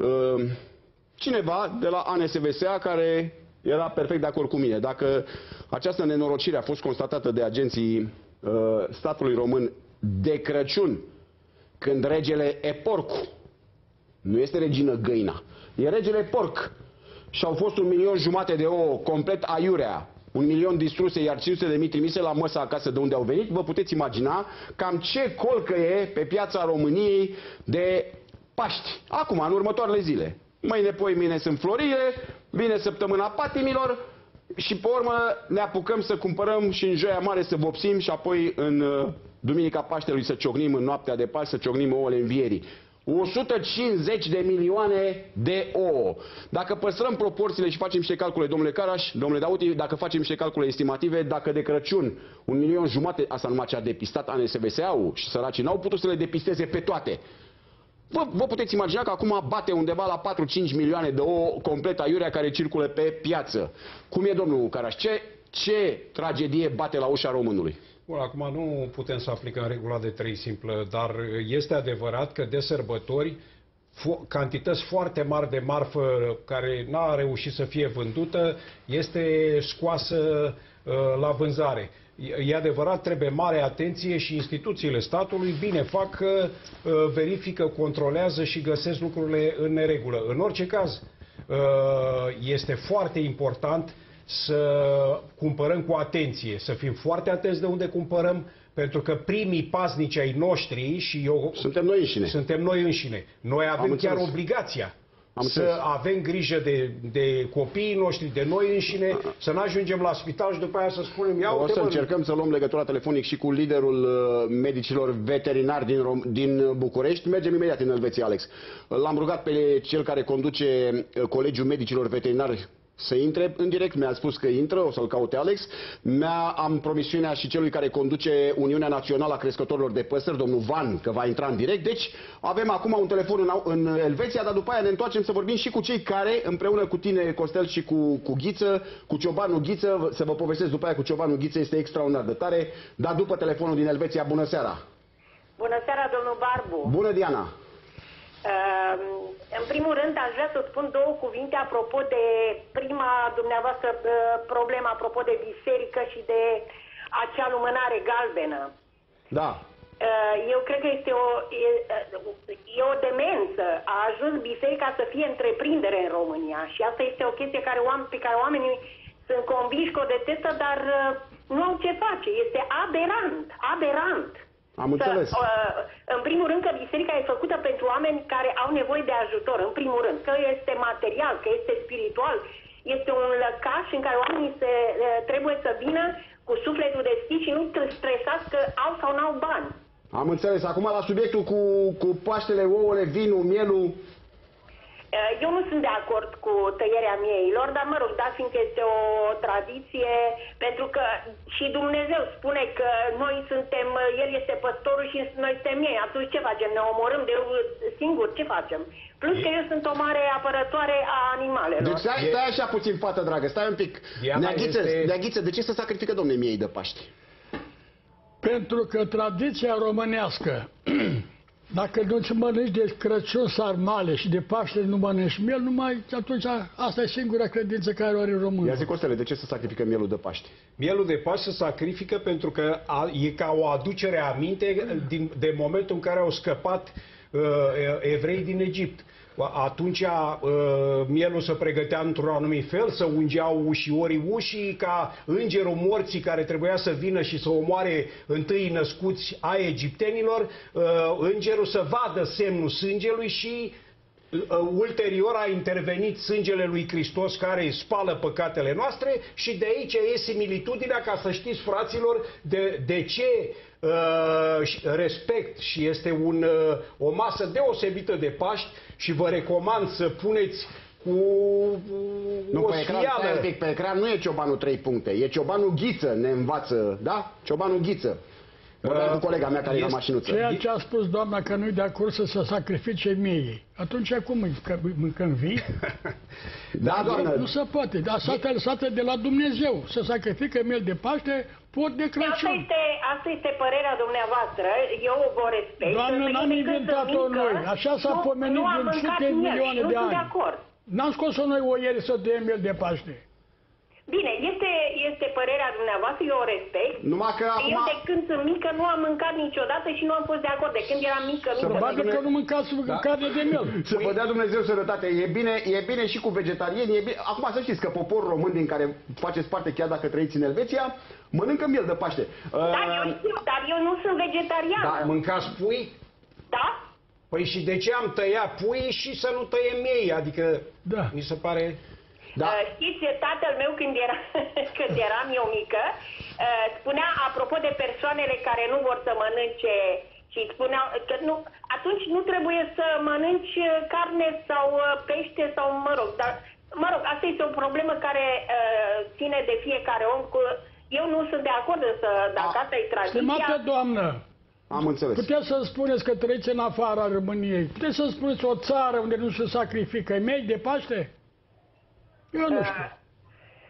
cineva de la ANSVSA care era perfect de acord cu mine, dacă această nenorocire a fost constatată de agenții statului român de Crăciun, când regele Eporcu, nu este regină Găina, e regele Porc, și au fost 1,5 milion de ouă complet aiurea, 1 milion distruse, iar 500.000 trimise la măsa acasă de unde au venit, vă puteți imagina cam ce colcă e pe piața României de Paști. Acum, în următoarele zile. Mâine, poimâine sunt florile, vine săptămâna patimilor și pe urmă ne apucăm să cumpărăm și în Joia Mare să vopsim și apoi în Duminica Paștelui să ciocnim, în noaptea de Paști să ciocnim ouăle învierii. 150 de milioane de ouă. Dacă păstrăm proporțiile și facem niște calcule, domnule Caraș, domnule Dauti, dacă facem niște calcule estimative, dacă de Crăciun 1,5 milion, asta numai ce a depistat ANSVSA-ul și săracii n-au putut să le depisteze pe toate. Vă puteți imagina că acum bate undeva la 4-5 milioane de ouă complet aiurea care circulă pe piață. Cum e, domnul Caraș? Ce tragedie bate la ușa românului? Bun, acum nu putem să aplicăm regula de 3 simplă, dar este adevărat că de sărbători cantități foarte mari de marfă care n-a reușit să fie vândută este scoasă la vânzare. E adevărat, trebuie mare atenție și instituțiile statului bine fac că verifică, controlează și găsesc lucrurile în neregulă. În orice caz, este foarte important să cumpărăm cu atenție, să fim foarte atenți de unde cumpărăm, pentru că primii paznici ai noștri și eu... Suntem noi înșine. Suntem noi înșine. Noi avem chiar obligația să avem grijă de copiii noștri, de noi înșine, să nu ajungem la spital și după aia să spunem... O să încercăm să luăm legătura telefonic și cu liderul medicilor veterinari din București. Mergem imediat în Elveția, Alex. L-am rugat pe cel care conduce Colegiul Medicilor Veterinari să intre în direct, mi-a spus că intră, o să-l caute Alex. Am promisiunea și celui care conduce Uniunea Națională a Crescătorilor de Păsări, domnul Van, că va intra în direct. Deci avem acum un telefon în Elveția, dar după aia ne întoarcem să vorbim și cu cei care, împreună cu tine, Costel, și cu Ghiță, cu Ciobanul Ghiță, să vă povestesc după aia cu Ciobanul Ghiță, este extraordinar de tare. Dar după telefonul din Elveția, bună seara! Bună seara, domnul Barbu! Bună, Diana! În primul rând, aș vrea să spun două cuvinte apropo de prima dumneavoastră problemă, apropo de biserică și de acea lumânare galbenă. Da. Eu cred că e o demență. A ajuns biserica să fie întreprindere în România și asta este o chestie pe care oamenii sunt convinși că o detestă, dar nu au ce face. Este aberant, aberant. Am înțeles. În primul rând că biserica e făcută pentru oameni care au nevoie de ajutor, în primul rând. Că este material, că este spiritual. Este un lăcaș în care oamenii trebuie să vină cu sufletul deschis și nu stresați că au sau n-au bani. Am înțeles. Acum la subiectul cu Paștele, ouăle, vinul, mielul... Eu nu sunt de acord cu tăierea mieilor, dar mă rog, da, fiindcă este o tradiție, pentru că și Dumnezeu spune că noi suntem, El este păstorul și noi suntem miei. Atunci ce facem? Ne omorâm de singuri? Ce facem? Plus că eu sunt o mare apărătoare a animalelor. Deci stai așa puțin, fată dragă, stai un pic. Neaghiță, de ce se sacrifică, domne, miei de Paști? Pentru că tradiția românească... Dacă nu-ți mănânci de Crăciun sarmale și de Paște nu mănânci miel, atunci asta e singura credință care o are românul. Ia zi, Costele, de ce se sacrifică mielul de Paște? Mielul de Paște se sacrifică pentru că e ca o aducere a aminte de momentul în care au scăpat evrei din Egipt. Atunci mielul se pregătea într-un anumit fel, să ungeau ușiorii ușii, ca îngerul morții care trebuia să vină și să omoare întâi născuți ai egiptenilor, îngerul să vadă semnul sângelui și ulterior a intervenit sângele lui Hristos care spală păcatele noastre și de aici e similitudinea, ca să știți, fraților, de ce respect și este o masă deosebită de Paști și vă recomand să puneți cu o sfială. Pe ecran nu e Ciobanul 3 puncte, e Ciobanul Ghiță, ne învață, da? Ciobanul Ghiță. Vorbeam cu colega mea care e la mașinuță. Ceea ce a spus doamna că nu-i de acord să se sacrifice miei. Atunci cum mâncăm vii? Da, doamnă. Nu se poate. Asta e lăsată de la Dumnezeu. Să sacrifică miel de Paște, pot de Crăciun. Asta este părerea dumneavoastră. Eu o respect. Doamnă, n-am inventat-o noi. Așa s-a pomenit în sute milioane de ani. N-am scos-o noi o ieri să dăm miel de Paște. Bine, este părerea dumneavoastră, eu o respect. Numai că acum... Eu de când sunt mică nu am mâncat niciodată și nu am fost de acord. De când eram mică. Probabil că nu mâncați carne de miel. Să vă dea Dumnezeu sănătate. E bine și cu vegetarieni. Acum să știți că poporul român din care faceți parte, chiar dacă trăiți în Elveția, mănâncă miel de Paște. Da, eu știu, dar eu nu sunt vegetarian. Da, mâncați pui? Da. Păi și de ce am tăiat pui și să nu tăiem miei? Adică, da, mi se pare... Da. Știți, tatăl meu când eram eu mică, spunea, apropo de persoanele care nu vor să mănânce și spunea că nu, atunci nu trebuie să mănânci carne sau pește sau dar asta este o problemă care ține de fiecare om. Eu nu sunt de acord dacă asta e tradiția. Stimată doamnă, am înțeles. Puteți să spuneți că trăiți în afara României. Puteți să spuneți o țară unde nu se sacrifică miei de Paște? Eu nu știu.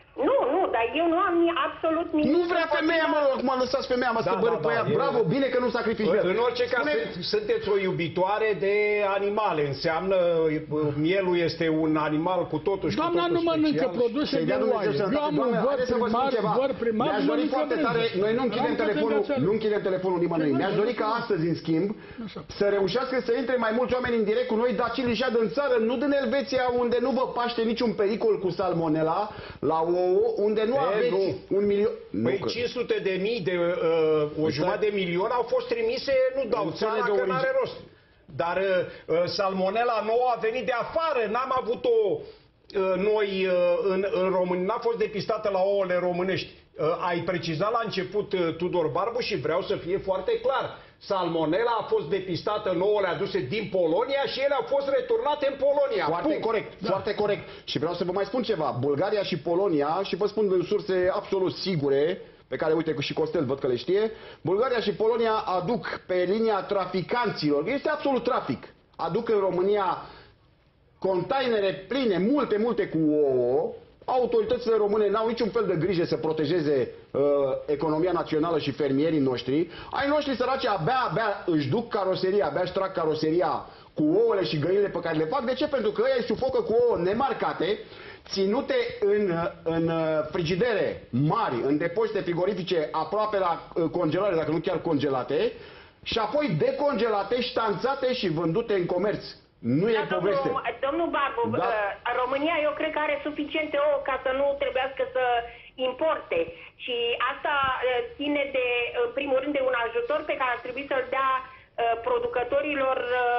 Nu, dar eu nu am absolut nimic. Nu vrea femeia, mă lăsați femeia, mă stăbări pe ea. Bravo, bine că nu sacrifici. În orice caz, sunteți o iubitoare de animale. Înseamnă, mielul este un animal cu totul și cu totul special. Doamna nu mănâncă produse de oaie. Eu am un văr primar, mi-aș dori foarte tare, noi nu închidem telefonul nimănui. Mi-aș dori ca astăzi, în schimb, să reușească să intre mai mulți oameni în direct cu noi, dar și lișea din țară, nu din Elveția, unde nu vă paște niciun pericol cu salmonela, la ouă, unde nu aveți un milion... Păi 500.000 de o jumătate de milion au fost trimise, nu dau țara că n-are rost. Dar salmonela nouă a venit de afară, n-am avut-o noi în România, n-a fost depistată la ouăle românești. Ai precizat la început, Tudor Barbu, și vreau să fie foarte clar. Salmonela a fost depistată în ouăle aduse din Polonia și ele au fost returnate în Polonia. Foarte corect, foarte corect. Și vreau să vă mai spun ceva. Bulgaria și Polonia, și vă spun din surse absolut sigure, pe care, uite, și Costel văd că le știe, Bulgaria și Polonia aduc pe linia traficanților, este absolut trafic, aduc în România containere pline, multe cu ouă. Autoritățile române n-au niciun fel de grijă să protejeze economia națională și fermierii noștri. Ai noștri săraci abia își duc caroseria, abia își trag caroseria cu ouăle și găinile pe care le fac. De ce? Pentru că ei îi sufocă cu ouă nemarcate, ținute în frigidere mari, în depozite frigorifice aproape la congelare, dacă nu chiar congelate, și apoi decongelate, ștanțate și vândute în comerț. Nu e poveste. Domnul Barbu, România eu cred că are suficiente ouă ca să nu trebuiască să importe. Și asta ține de, în primul rând, de un ajutor pe care ar trebui să-l dea producătorilor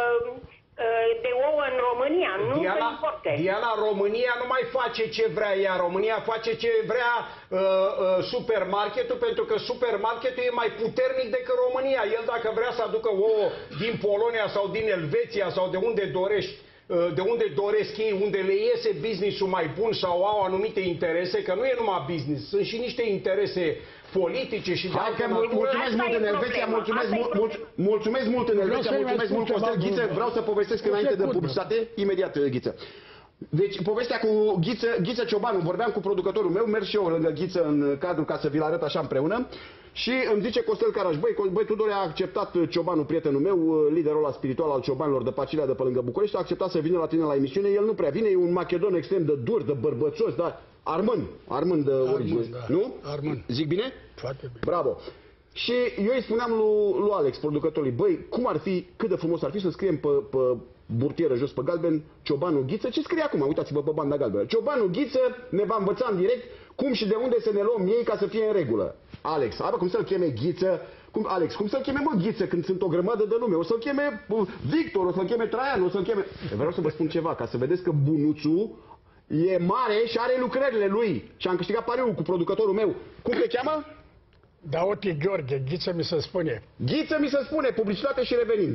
de ouă în România, nu să importe. Diana, România nu mai face ce vrea ea. România face ce vrea supermarketul, pentru că supermarketul e mai puternic decât România. El, dacă vrea să aducă ouă din Polonia sau din Elveția sau de unde dorești, de unde doresc ei, unde le iese business-ul mai bun sau au anumite interese, că nu e numai business, sunt și niște interese politice și de altă natură. Mulțumesc mult în Elveția, mulțumesc mult în Elveția, mulțumesc mult, Costel. Ghiță, vreau să povestesc înainte de publicitate, imediat, Ghiță. Deci, povestea cu Ghiță Ciobanu, vorbeam cu producătorul meu, merg și eu lângă Ghiță în cadrul ca să vi-l arăt așa împreună. Și îmi zice Costel Caraș, băi, Tudore a acceptat Ciobanu, prietenul meu, liderul ăla spiritual al ciobanilor de Pacilea de pe lângă București, a acceptat să vină la tine la emisiune. El nu prea vine, e un macedon extrem de dur, de bărbățos, dar armân de origine, da. Nu? Armân. Zic bine? Foarte bine. Bravo. Și eu îi spuneam lui Alex, producătorului, băi, cum ar fi, cât de frumos ar fi să scriem pe burtieră jos pe galben, Ciobanu Ghiță, ce scrie acum, uitați-vă pe banda galbenă. Ciobanu Ghiță ne va învăța în direct cum și de unde să ne luăm ei ca să fie în regulă. Alex, cum să-l cheme Ghiță? Cum să-l cheme, Ghiță, când sunt o grămadă de lume? O să-l cheme Victor, o să-l cheme Traian, o să-l cheme... Vreau să vă spun ceva, ca să vedeți că bunuțul e mare și are lucrările lui. Și am câștigat pariul cu producătorul meu. Cum te cheamă? Dauti Gheorghe, Ghiță mi se spune. Ghiță mi se spune, publicitate și revenim.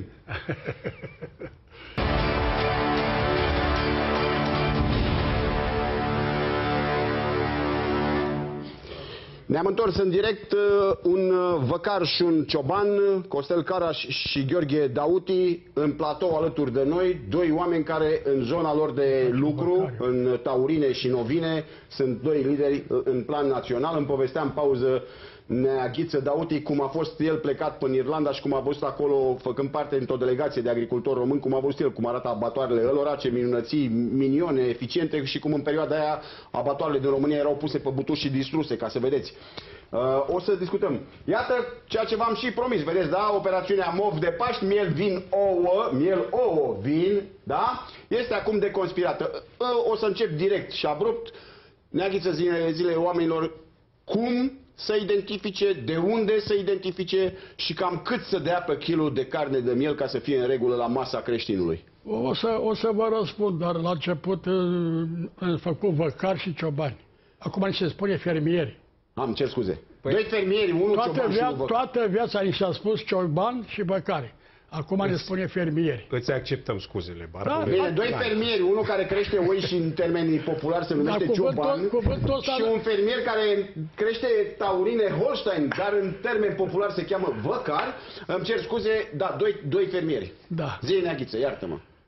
Ne-am întors în direct, un văcar și un cioban, Costel Caraș și Gheorghe Dauti, în platou alături de noi, doi oameni care în zona lor de lucru, în taurine și în ovine, sunt doi lideri în plan național. Îmi povestea în pauză Ghiță Dauti cum a fost el plecat până în Irlanda și cum a văzut acolo, făcând parte dintr-o delegație de agricultori români, cum a văzut el, cum arată abatoarele ălora, ce minunății, minione, eficiente, și cum în perioada aia abatoarele din România erau puse pe butuci și distruse, ca să vedeți. O să discutăm. Iată ceea ce v-am și promis, vedeți, da? Operațiunea MOV de Paști, miel, vin, ouă, vin, da? Este acum deconspirată. O să încep direct și abrupt. Neaghiță zilele oamenilor cum să identifice, de unde să identifice și cam cât să dea pe kilul de carne de miel ca să fie în regulă la masa creștinului. O să vă răspund, dar la început am făcut văcari și ciobani. Acum ni se spune fermieri. Am cer scuze. Doi fermieri, unul cioban și unul văcar. Toată viața ni s-a spus cioban și văcari. Acum ne spune fermieri. Îți acceptăm scuzele, Barbu. Da, bine, doi fermieri, unul care crește oi și în termenii populari se numește cioban, și un fermier care crește taurine Holstein, dar în termeni populari se cheamă văcar. Îmi cer scuze, da, doi fermieri. Da. Zi, Neaghiță, iartă-mă.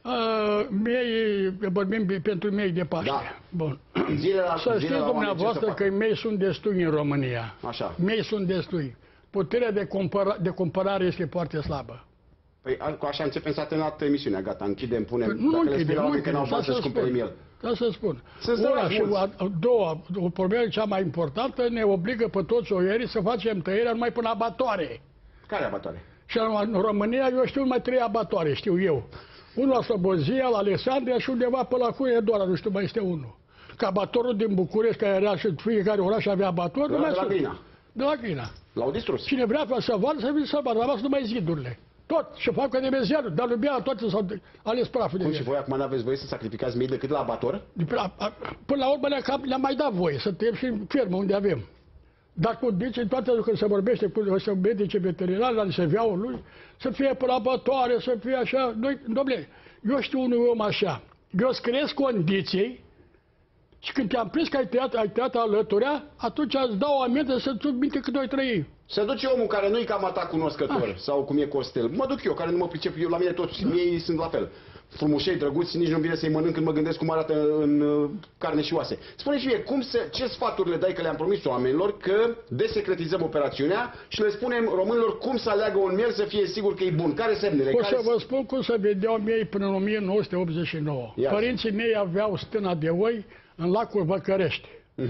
Vorbim pentru miei de Paște. Da. Bun. Să știți dumneavoastră că miei sunt destui în România. Așa. Miei sunt destui. Puterea de cumpărare este foarte slabă. Păi așa începem să terminat emisiunea, gata, închidem, punem, Păi, nu închidem, că n-au bani să-și cumpere miel. Da, să spun. Una și două, o problemă cea mai importantă, ne obligă pe toți oierii să facem tăierea numai până abatoare. Care abatoare? Și în România eu știu numai 3 abatoare, știu eu. Unul la Slobozia, la Alexandria și undeva pe la Hunedoara, nu știu, mai este unul. Că abatorul din București, care era și fiecare oraș avea abator, de la Glina. De la Glina. L-au distrus. Cine vrea să vadă, să vină să vadă, rămas numai zidurile. Tot, și facă de mezianul, dar Ljubljana toate s-au ales praful de Cum și voi acum n-aveți voie să sacrificați mii decât la abator? Până la urmă le-am mai dat voie să tăiem și în fermă unde avem. Dar cu dice, toate când se vorbește cu medice veterinari, la SVA-ul lui, să fie până la abatoare, să fie așa. Noi, dom'le, eu știu unul om așa. Eu îți creez condiții și când te-am prins că ai tăiat alăturea, atunci îți dau o amendă să tu minte cât noi trăi. Se duce omul care nu-i cam ta cunoscător, sau cum e Costel. Mă duc eu, care nu mă pricep, eu la mine toți miei sunt la fel. Frumușei, drăguți, nici nu vine să-i mănânc când mă gândesc cum arată în carne și oase. Spune și mie, ce sfaturi le dai, că le-am promis oamenilor că desecretizăm operațiunea și le spunem românilor cum să aleagă un miel să fie sigur că e bun? Care semnele? O să vă spun cum se vedeau miei până în 1989. Părinții mei aveau stâna de oi în lacul Văcărești.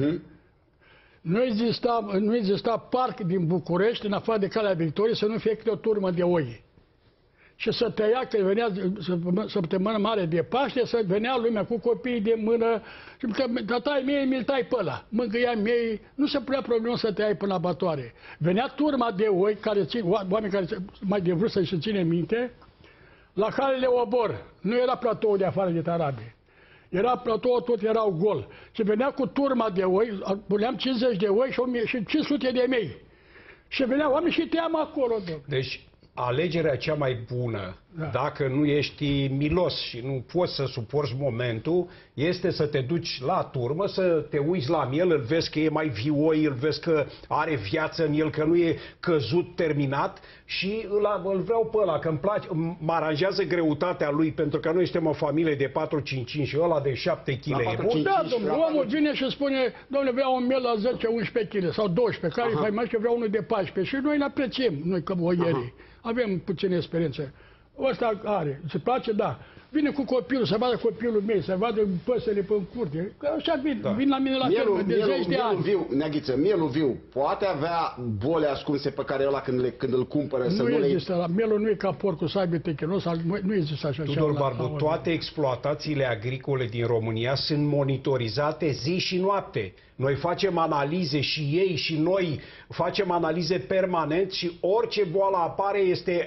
Nu exista parc din București, în afară de Calea Victoriei, să nu fie câte o turmă de oi. Și să tăia, că venea săptămână mare de Paște, să venea lumea cu copiii de mână și tatai miei, mi-l tai pe ăla. Mângâia miei, nu se punea problemă să tăiai până la abatoare. Venea turma de oi, oameni care mai de vârstă și ține minte, la Halele Obor. Nu era platou de afară de Tarabie. Era platou, tot erau gol. Și venea cu turma de oi, puneam 50 de oi și 500 de mei. Și veneau oameni și tăiam acolo. Deci, alegerea cea mai bună, dacă nu ești milos și nu poți să suporți momentul, este să te duci la turmă, să te uiți la miel, îl vezi că e mai vioi, îl vezi că are viață în el, că nu e căzut, terminat și îl vreau pe ăla, că îmi place, mă aranjează greutatea lui, pentru că noi suntem o familie de 4-5 și ăla de 7 kg e bun. Da, domnule, omul vine și spune, domnule, vreau un miel la 10-11 kg sau 12, care mai mai vreau unul de 14 și noi îl apreciem, noi ca oierii. Avem puțină experiență. Ăsta are. Se place? Da. Vine cu copilul, să vadă copilul meu, să vadă păsările pe curte. Că așa vin la mine la fermă de 10 de ani. Viu, Neaghiță, mielul viu poate avea bole ascunse pe care ăla când îl cumpără să nu le... Nu există. Mielul nu e ca porcul să aibă techenos, nu există așa ceva. Tudor Barbu, toate exploatațiile agricole din România sunt monitorizate zi și noapte. Noi facem analize și ei și noi facem analize permanent și orice boală apare este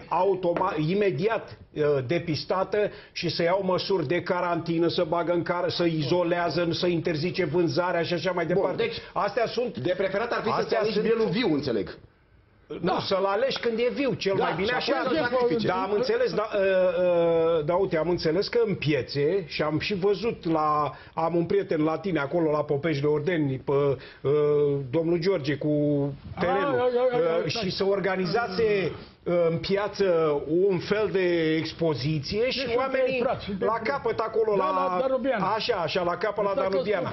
imediat depistată și să iau măsuri de carantină, să bagă în să izolează, să interzice vânzarea și așa mai departe. Bun, deci, astea sunt... De preferat ar fi să-ți alegi mielul viu, înțeleg. Nu, să-l alegi când e viu, cel mai bine așa. Da, am înțeles, uite, am înțeles că în piețe, și am și văzut am un prieten la tine acolo la Popești de Ordeni, pe domnul George cu terenul, și să organizase în piață un fel de expoziție și oamenii la capăt acolo, așa, la capăt la Danubiana.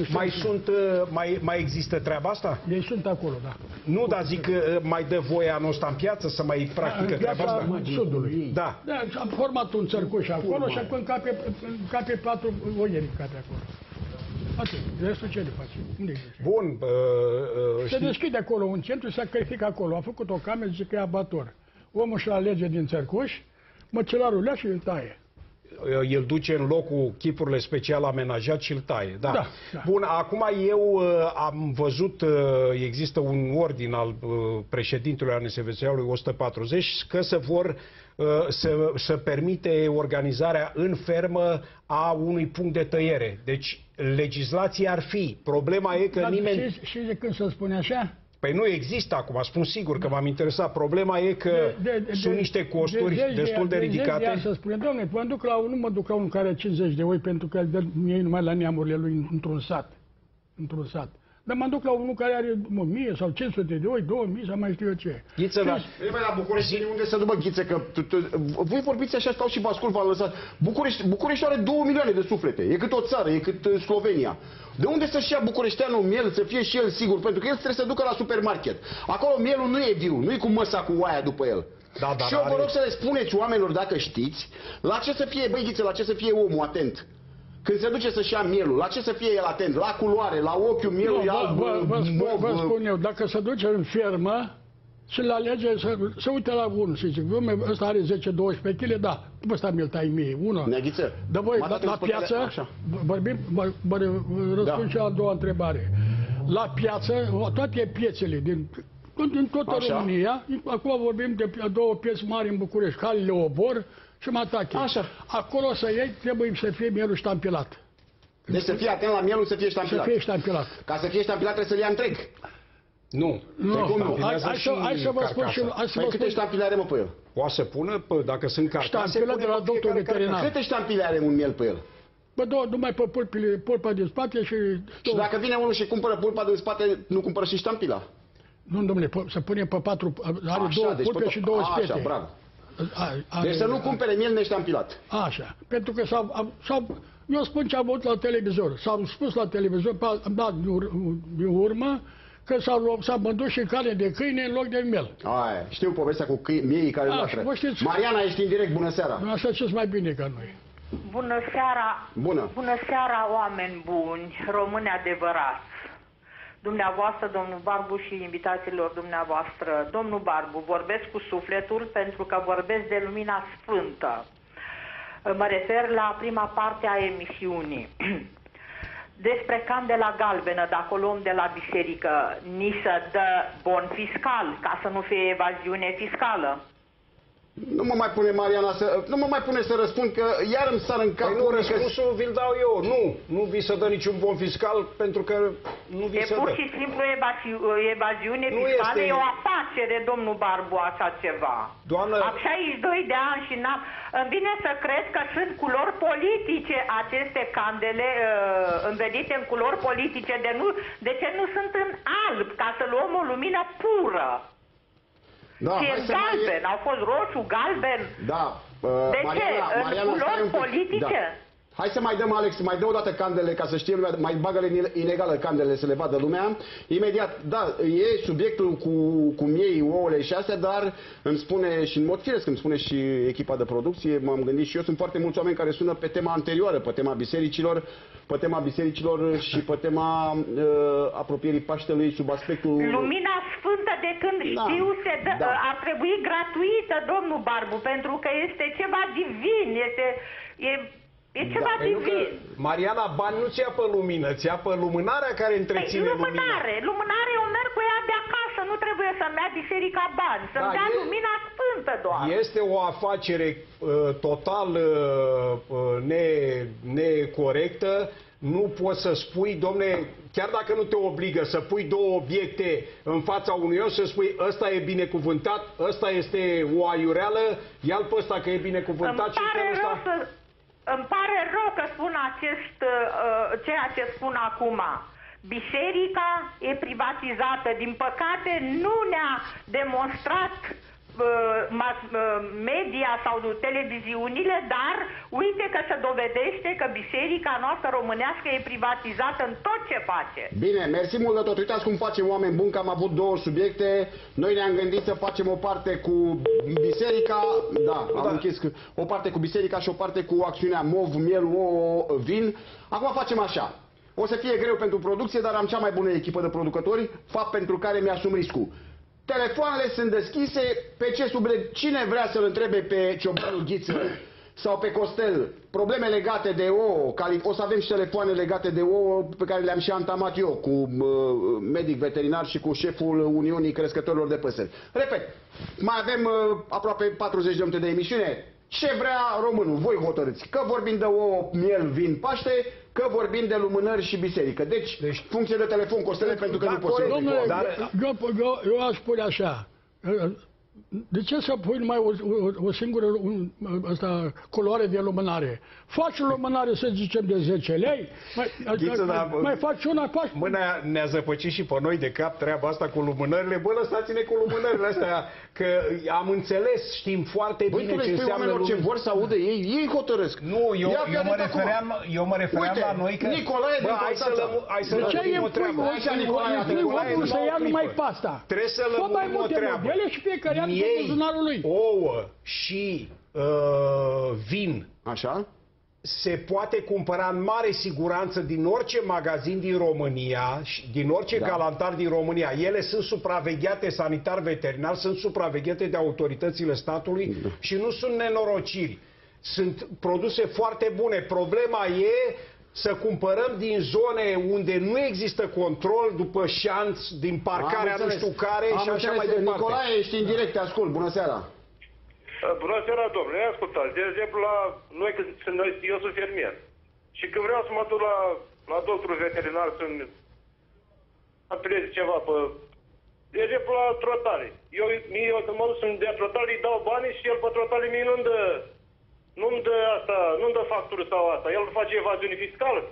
Mai există treaba asta? Ei sunt acolo, da. Nu, dar zic că mai dă voie anul ăsta în piață să mai practică treaba asta? În Sudului. Da. Am format un țărcuș acolo și acum încape 4 oieri încape acolo. Atât. Restul ce le face? Unde e? Bun. Se deschide acolo un centru și se sacrifică acolo. A făcut o cameră, zice că e abator. Omul și-l alege din țărcuș, măcelarul lea și îl taie. El duce în locul chipurile special amenajat și îl taie. Da. Bun, acum eu am văzut, există un ordin al președintelui ANSVS-ului 140, că se vor să permite organizarea în fermă a unui punct de tăiere. Deci legislația ar fi. Problema e că nimeni... Și de când se spune așa? Păi nu există acum, spun sigur că m-am interesat. Problema e că sunt niște costuri destul de ridicate. Să spune, doamne, nu mă duc la unul care are 50 de oi pentru că îl dă ei numai la neamurile lui într-un sat. Dar mă duc la unul care are 1000 sau 500 de oi, 2000 sau mai știu eu ce. Ghiță, dar la București, unde să ducă Ghiță, că voi vorbiți așa, stau și vă ascult, v-am lăsat. București are 2 milioane de suflete, e cât o țară, e cât Slovenia. De unde să-și ia bucureșteanul miel, să fie și el sigur? Pentru că el trebuie să ducă la supermarket. Acolo mielul nu e viu, nu e cu măsa cu oaia după el. Da, și eu vă rog să le spuneți oamenilor, dacă știți, la ce să fie, băi Ghiță, la ce să fie omul atent. Când se duce să-și ia mielul, la ce să fie el atent? La culoare, la ochiul mielului alb, vă spun eu, dacă se duce în fermă și la alege, să uite la unul și zic, ăsta are 10-12 kg, da, după ăsta mi-l tai mie, unul. Neghiță. Dar voi, la piață, răspund și la a doua întrebare. La piață, toate piețele din toată România, acum vorbim de două piețe mari în București, Halile Obor și Matache. Așa. Acolo să iei, trebuie să fie mielul ștampilat. Deci să fie atent la mielul să fie ștampilat. Să fie ștampilat. Ca să fie ștampilat trebuie să-l ia întreg. Nu. Hai să vă spun și... Câte ștampile are, mă, pe el? Poate să pună, dacă sunt carcase... Ștampile de la doctor veterinar. Câte ștampile are un miel pe el? Bă, numai pe pulpa din spate și... Și dacă vine unul și cumpără pulpa din spate, nu cumpără și ștampila? Nu, domnule, se pune pe 4... Are două pulpe și două spete. Așa, bravo. Deci să nu cumpere miel neștampilat. Așa. Pentru că eu spun ce am văzut la televizor. S-au spus la televizor, am dat din urmă, că s-a bândut și carne de câine în loc de miel. Aia, știu povestea cu miei care latră. Mariana, ești în direct, bună seara. Așa ce-s mai bine ca noi. Bună seara. Bună seara, oameni buni, români adevărați. Dumneavoastră, domnul Barbu și invitațiilor dumneavoastră. Domnul Barbu, vorbesc cu sufletul pentru că vorbesc de lumina sfântă. Mă refer la prima parte a emisiunii. Despre candela galbenă, dacă o luăm de la biserică, ni se dă bon fiscal, ca să nu fie evaziune fiscală. Nu mă mai pune, Mariana, nu mă mai pune să răspund, că iar îmi sar în cap. Păi nu, răspunsul vi-l dau eu. Nu vi se dă niciun bon fiscal, pentru că nu vi se dă. E pur și simplu evaziune fiscală, e o afacere, domnul Barbu, așa ceva. Doamnă... Am 62 de ani și n-am... Îmi vine să cred că sunt culori politice aceste candele, învedite în culori politice, de ce nu sunt în alb, ca să luăm o lumină pură. Da, și în galben, au fost roșu, galben. Da. De Mariana, ce? În culori politice? Da. Hai să mai dăm, Alex, mai dă o dată candele ca să știe lumea, mai bagă-le inegală candelele să le vadă lumea. Imediat, da, e subiectul cu miei, ouăle și astea, dar îmi spune și în mod firesc, îmi spune și echipa de producție, m-am gândit și eu, sunt foarte mulți oameni care sună pe tema anterioară, pe tema bisericilor și pe tema apropierii Paștelui sub aspectul... Lumina sfântă, de când știu, ar trebui gratuită, domnul Barbu, pentru că este ceva divin, e ceva divin. Mariana, bani nu ți ia pe lumină, ți ia pe lumânarea care întreține lumina. Lumânare, eu merg cu ea de acasă, nu trebuie să-mi ia biserica bani, să-mi dea lumina sfântă doar. Este o afacere total necorectă. Nu poți să spui, domne, chiar dacă nu te obligă să pui două obiecte în fața unui om, să spui ăsta e binecuvântat, ăsta este o aiureală, ia-l pe ăsta că e binecuvântat și pe ăsta... Îmi pare rău că spun ceea ce spun acum. Biserica e privatizată. Din păcate nu ne-a demonstrat media sau televiziunile, dar uite că se dovedește că biserica noastră românească e privatizată în tot ce face. Bine, mersi mult de tot. Uitați cum facem, oameni buni, că am avut două subiecte. Noi ne-am gândit să facem o parte cu biserica, am închis o parte cu biserica și o parte cu acțiunea MOV, miel, ouă, vin. Acum facem așa. O să fie greu pentru producție, dar am cea mai bună echipă de producători, fapt pentru care mi-asum riscul. Telefoanele sunt deschise, cine vrea să-l întrebe pe Ciobanul Ghiță sau pe Costel probleme legate de ouă, o să avem și telefoane legate de ouă pe care le-am și antamat eu cu medic veterinar și cu șeful Uniunii Crescătorilor de Păsări. Repet, mai avem aproape 40 de minute de emisiune. Ce vrea românul, voi hotărâți. Că vorbim de ouă, miel, vin, Paște, că vorbim de lumânări și biserică. Deci funcție de telefon, Costele, pentru că nu pot să... Domnule, eu aș spune așa, De ce să pui numai o singură culoare de lumânare? Faci o lumânare, să zicem, de 10 lei, mai faci una, faci... Mâna ne-a zăpăcit și pe noi de cap treaba asta cu lumânările. Bă, lăsați-ne cu lumânările astea, că am înțeles, știm foarte bine ce înseamnă ce vor să audă ei hotărăsc. Nu, eu mă refeream la noi că... Nicolae din Constanța. Hai să lămurim o treabă. Omul să ia numai pasta. Trebuie să lămurim o treabă. Și fiecare an cu buzunarul lui. Ouă și vin. Așa? Se poate cumpăra în mare siguranță din orice magazin din România, din orice galantar din România. Ele sunt supravegheate sanitar-veterinar, sunt supravegheate de autoritățile statului și nu sunt nenorociri. Sunt produse foarte bune. Problema e să cumpărăm din zone unde nu există control, după șanț, din parcarea nu știu care și așa mai departe. Nicolae, ești în direct, te ascult. Bună seara! Bună seara, domnule, ascultați. De exemplu, eu sunt fermier. Și când vreau să mă duc la doctorul veterinar să-mi apelez ceva pe... De exemplu, la trotare. Eu când mă duc să-mi dea trotare, îi dau banii și el pe trotare mie nu-mi dă asta, nu-mi dă factură sau asta. El face evaziune fiscală.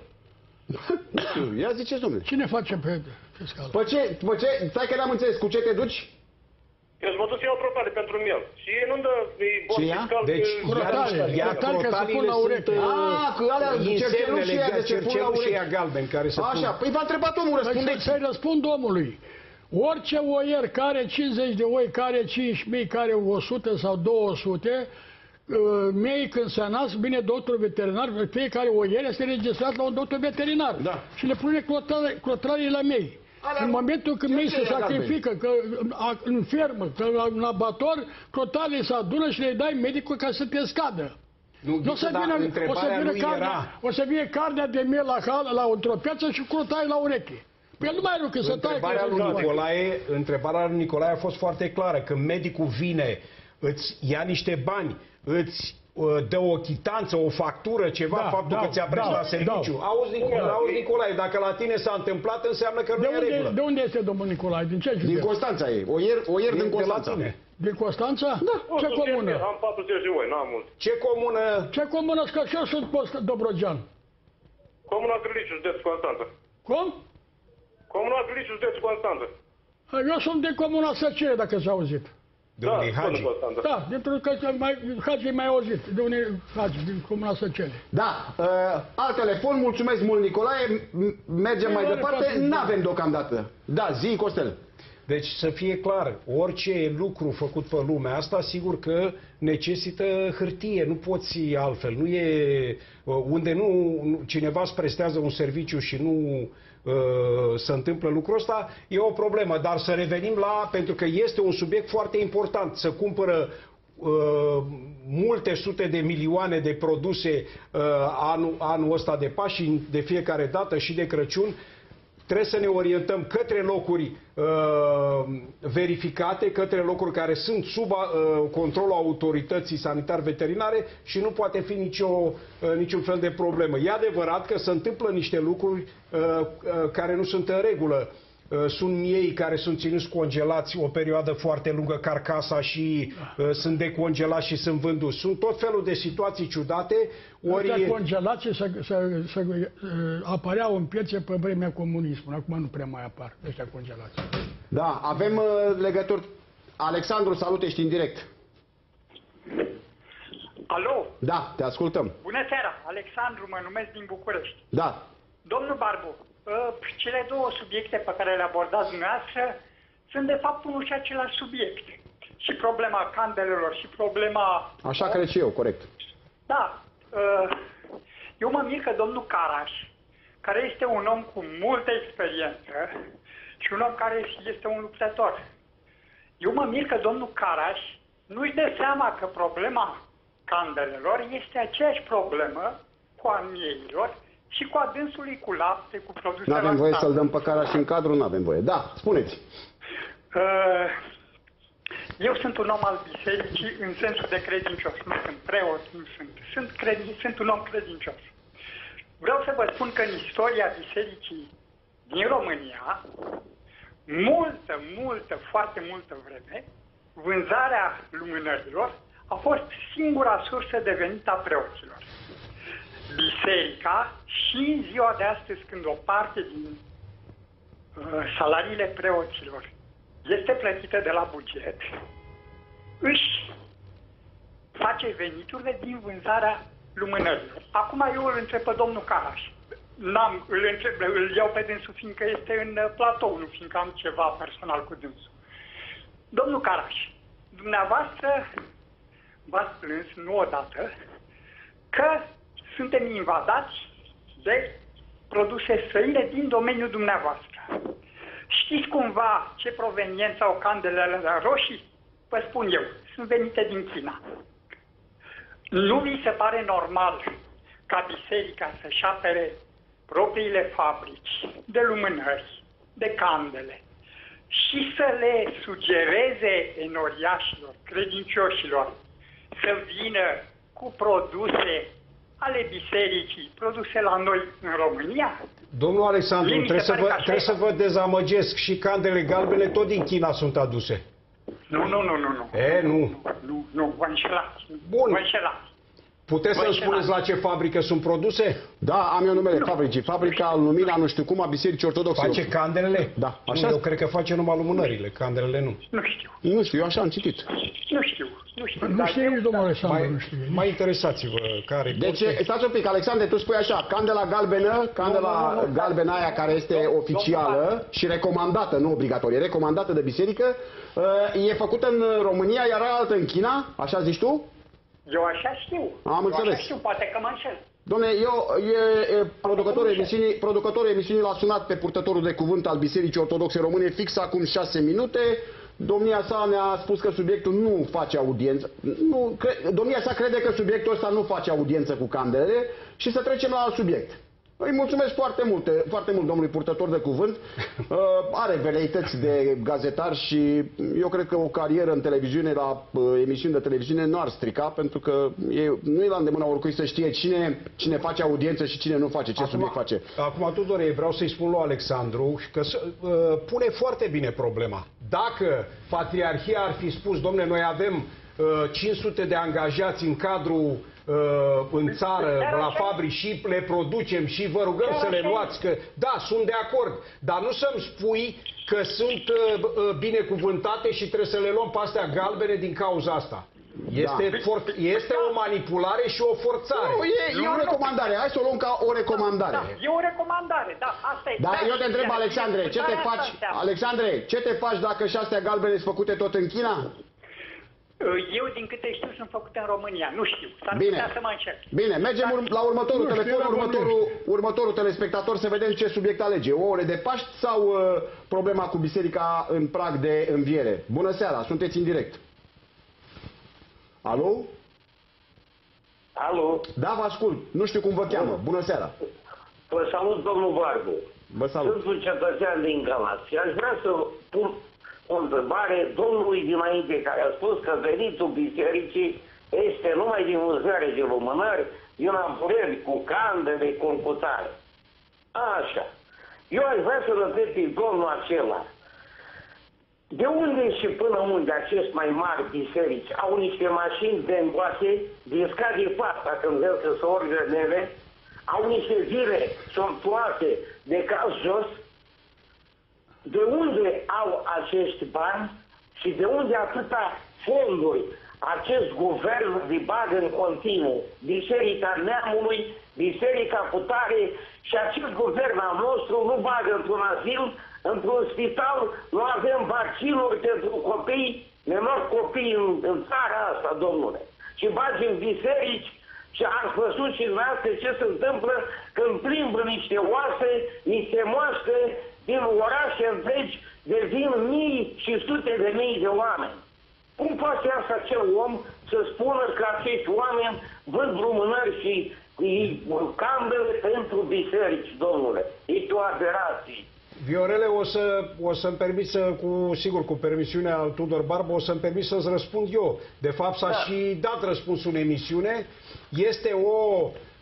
Ia ziceți, domnule. Cine face pe fiscal? Pe ce? Stai că n-am înțeles. Cu ce te duci? Eu mă duc să iau trotare pentru el. Și ei nu-mi dă bon fiscal. Deci, ia trotalile sunt insemnele de cercelușii aia galben care se pun. Așa, păi v-a întrebat omul, răspundeți. Să-i răspund omului. Orice oier care 50 de oi, care 5.000, care 100 sau 200, mei când se nasc, vine doctorul veterinar, fiecare oier este registrat la un doctor veterinar. Da. Și le pune clotrare la mei. În momentul când mei se sacrifică, că în fermă, că în abator, clotrarele se adună și le dai medicul ca să te scadă. O să vină carnea de miel într-o piață și clotrare la ureche. Păi nu mai rău că să taie. Întrebarea lui Nicolae a fost foarte clară. Când medicul vine, îți ia niște bani, îți dă o chitanță, o factură, ceva, faptul că ți-a prestat serviciu. Auzi, Nicolae, dacă la tine s-a întâmplat, înseamnă că nu e regulă. De unde este domnul Nicolae? Din ce județ? Din Constanța e. Oier din Constanța. Din Constanța? Da. Ce comună? Am 40 de oi, n-am mult. Ce comună? Ce comună? Că și eu sunt Dobrogean. Comuna Grilici, județul Constanța. Cum? Comuna Grilici, județul Constanța. Eu sunt din comuna Săcire, dacă s-a auzit. De unde e Hagi? Da, pentru că Hagi mai auzit. De unde e Hagi, din comuna Săcere. Da, alt telefon, mulțumesc mult, Nicolae. Mergem mai departe, n-avem deocamdată. Da, zi, Costel. Deci să fie clar, orice lucru făcut pe lumea asta, sigur că necesită hârtie, nu poți altfel. Nu e unde cineva îți prestează un serviciu și nu se întâmplă lucrul ăsta, e o problemă. Dar să revenim pentru că este un subiect foarte important. Să cumpără multe sute de milioane de produse anul ăsta de Paști, de fiecare dată și de Crăciun. Trebuie să ne orientăm către locuri verificate, către locuri care sunt sub controlul autorității sanitar-veterinare și nu poate fi niciun fel de problemă. E adevărat că se întâmplă niște lucruri care nu sunt în regulă. Sunt miei care sunt ținuți congelați o perioadă foarte lungă, carcasa, și sunt decongelați și sunt vânduți. Sunt tot felul de situații ciudate. Congelați să apăreau în piețe pe vremea comunismului. Acum nu prea mai apar ăștia congelați. Da, avem legături. Alexandru, salut, ești în direct. Alo? Da, te ascultăm. Bună seara, Alexandru, mă numesc din București. Da. Domnul Barbu, cele două subiecte pe care le abordați dumneavoastră sunt de fapt unul și același subiect. Și problema candelelor și problema... Așa cred și eu, corect. Da. Eu mă mir că domnul Caraș, care este un om cu multă experiență și un om care este un luptător, eu mă mir că domnul Caraș nu-și dă seama că problema candelelor este aceeași problemă cu a mieilor și cu adânsului, cu lapte, cu produse. Nu avem voie să-l dăm pe Caraș în cadru, nu avem voie. Da, spuneți. Eu sunt un om al bisericii în sensul de credincios. Nu sunt preot, nu sunt. Sunt un om credincios. Vreau să vă spun că în istoria bisericii din România, foarte multă vreme, vânzarea lumânărilor a fost singura sursă de venit a preoților. Biserica și în ziua de astăzi, când o parte din salariile preoților este plătită de la buget, își face veniturile din vânzarea lumânărilor. Acum eu îl întreb pe domnul Caraș. Îl iau pe dânsul fiindcă este în platou, nu fiindcă am ceva personal cu dânsul. Domnul Caraș, dumneavoastră v-ați plâns, nu odată, că suntem invadați de produse străine din domeniul dumneavoastră. Știți cumva ce proveniență au candelele roșii? Vă spun eu, sunt venite din China. Nu vi se pare normal ca biserica să-și apere propriile fabrici de lumânări, de candele și să le sugereze enoriașilor, credincioșilor, să vină cu produse ale bisericii, produse la noi în România? Domnul Alexandru, trebuie să vă dezamăgesc, și candele galbene tot din China sunt aduse. Nu. Nu, vă înșelați. Bun. Vă înșelați. Puteți să-mi spuneți la ce fabrică sunt produse? Da, am eu numele fabricii. Fabrica Lumina, nu știu cum, a Bisericii Ortodoxe. Face candelele? Da. Așa? Nu, eu cred că face numai lumânările, candelele nu. Nu știu. Nu știu, eu așa am citit. Nu știu. Nu știu nici domnul Alexandru, nu știu. Mai interesați-vă care... Deci, stați un pic, Alexandre, tu spui așa, candela galbenă, galbenă aia care este oficială și recomandată, nu obligatorie, recomandată de biserică, e făcută în România, iar altă în China, așa zici tu? Eu așa știu. Am înțeles. Așa știu, poate că mă înșel. Dom'le, producătorul emisiunii l-a sunat pe purtătorul de cuvânt al Bisericii Ortodoxe Române fix acum 6 minute. Domnia sa ne-a spus că subiectul nu face audiență. Domnia sa crede că subiectul ăsta nu face audiență cu candelele și să trecem la alt subiect. Îi mulțumesc foarte mult domnului purtător de cuvânt. Are veleități de gazetar și eu cred că o carieră în televiziune, la emisiuni de televiziune, nu ar strica, pentru că nu e la îndemâna oricui să știe cine face audiență și cine nu face, ce subiect face. Acum, Tudore, vreau să-i spun lui Alexandru că pune foarte bine problema. Dacă Patriarhia ar fi spus, domne, noi avem 500 de angajați în cadrul în țară, la fabrici și le producem și vă rugăm să le luați, că da, sunt de acord, dar nu să-mi spui că sunt binecuvântate și trebuie să le luăm pe astea galbene din cauza asta. Este o manipulare și o forțare. E o recomandare, hai să o luăm ca o recomandare. Da, e o recomandare, da, asta e. Dar eu te întreb, Alexandre, ce te faci dacă și astea galbene sunt făcute tot în China? Eu, din câte știu, sunt făcute în România. Nu știu. S-ar putea să mă încerc. Bine, mergem la următorul telefon, următorul telespectator, să vedem ce subiect alege. Ouăle de Paști sau problema cu biserica în prag de înviere? Bună seara, sunteți în direct. Alo? Alo? Da, vă ascult. Nu știu cum vă cheamă. Bună seara. Vă salut, domnul Barbu. Vă salut. Sunt un cetățean din Galați și aș vrea să pun o întrebare domnului dinainte, care a spus că venitul bisericii este numai din vânzare de lumânări, din ampulări cu candele, cu încutare. Așa. Eu aș vrea să-l întreb pe domnul acela. De unde și până unde acești mai mari biserici au niște mașini bengoase din scade fata când vreau să se orgănele, au niște zile sortoase de caz jos? De unde au acești bani și de unde atâta fonduri acest guvern îi bagă în continuu? Biserica Neamului, Biserica Cutare și acest guvern al nostru nu bagă într-un azil, într-un spital, nu avem vaccinuri pentru copii, menori copii în țara asta, domnule. Și bagi în biserici și ați văzut și dumneavoastră ce se întâmplă când plimbă niște oase, niște moaște din orașe întregi, devin mii și sute de mii de oameni. Cum poate asta acel om să spună că acești oameni vând lumânări și candele pentru biserici, domnule? Este o aberație. Viorele, o să-mi permit sigur, cu permisiunea al Tudor Barbu, o să-mi permit să-ți răspund eu. De fapt, s-a și dat răspunsul în emisiune. Este o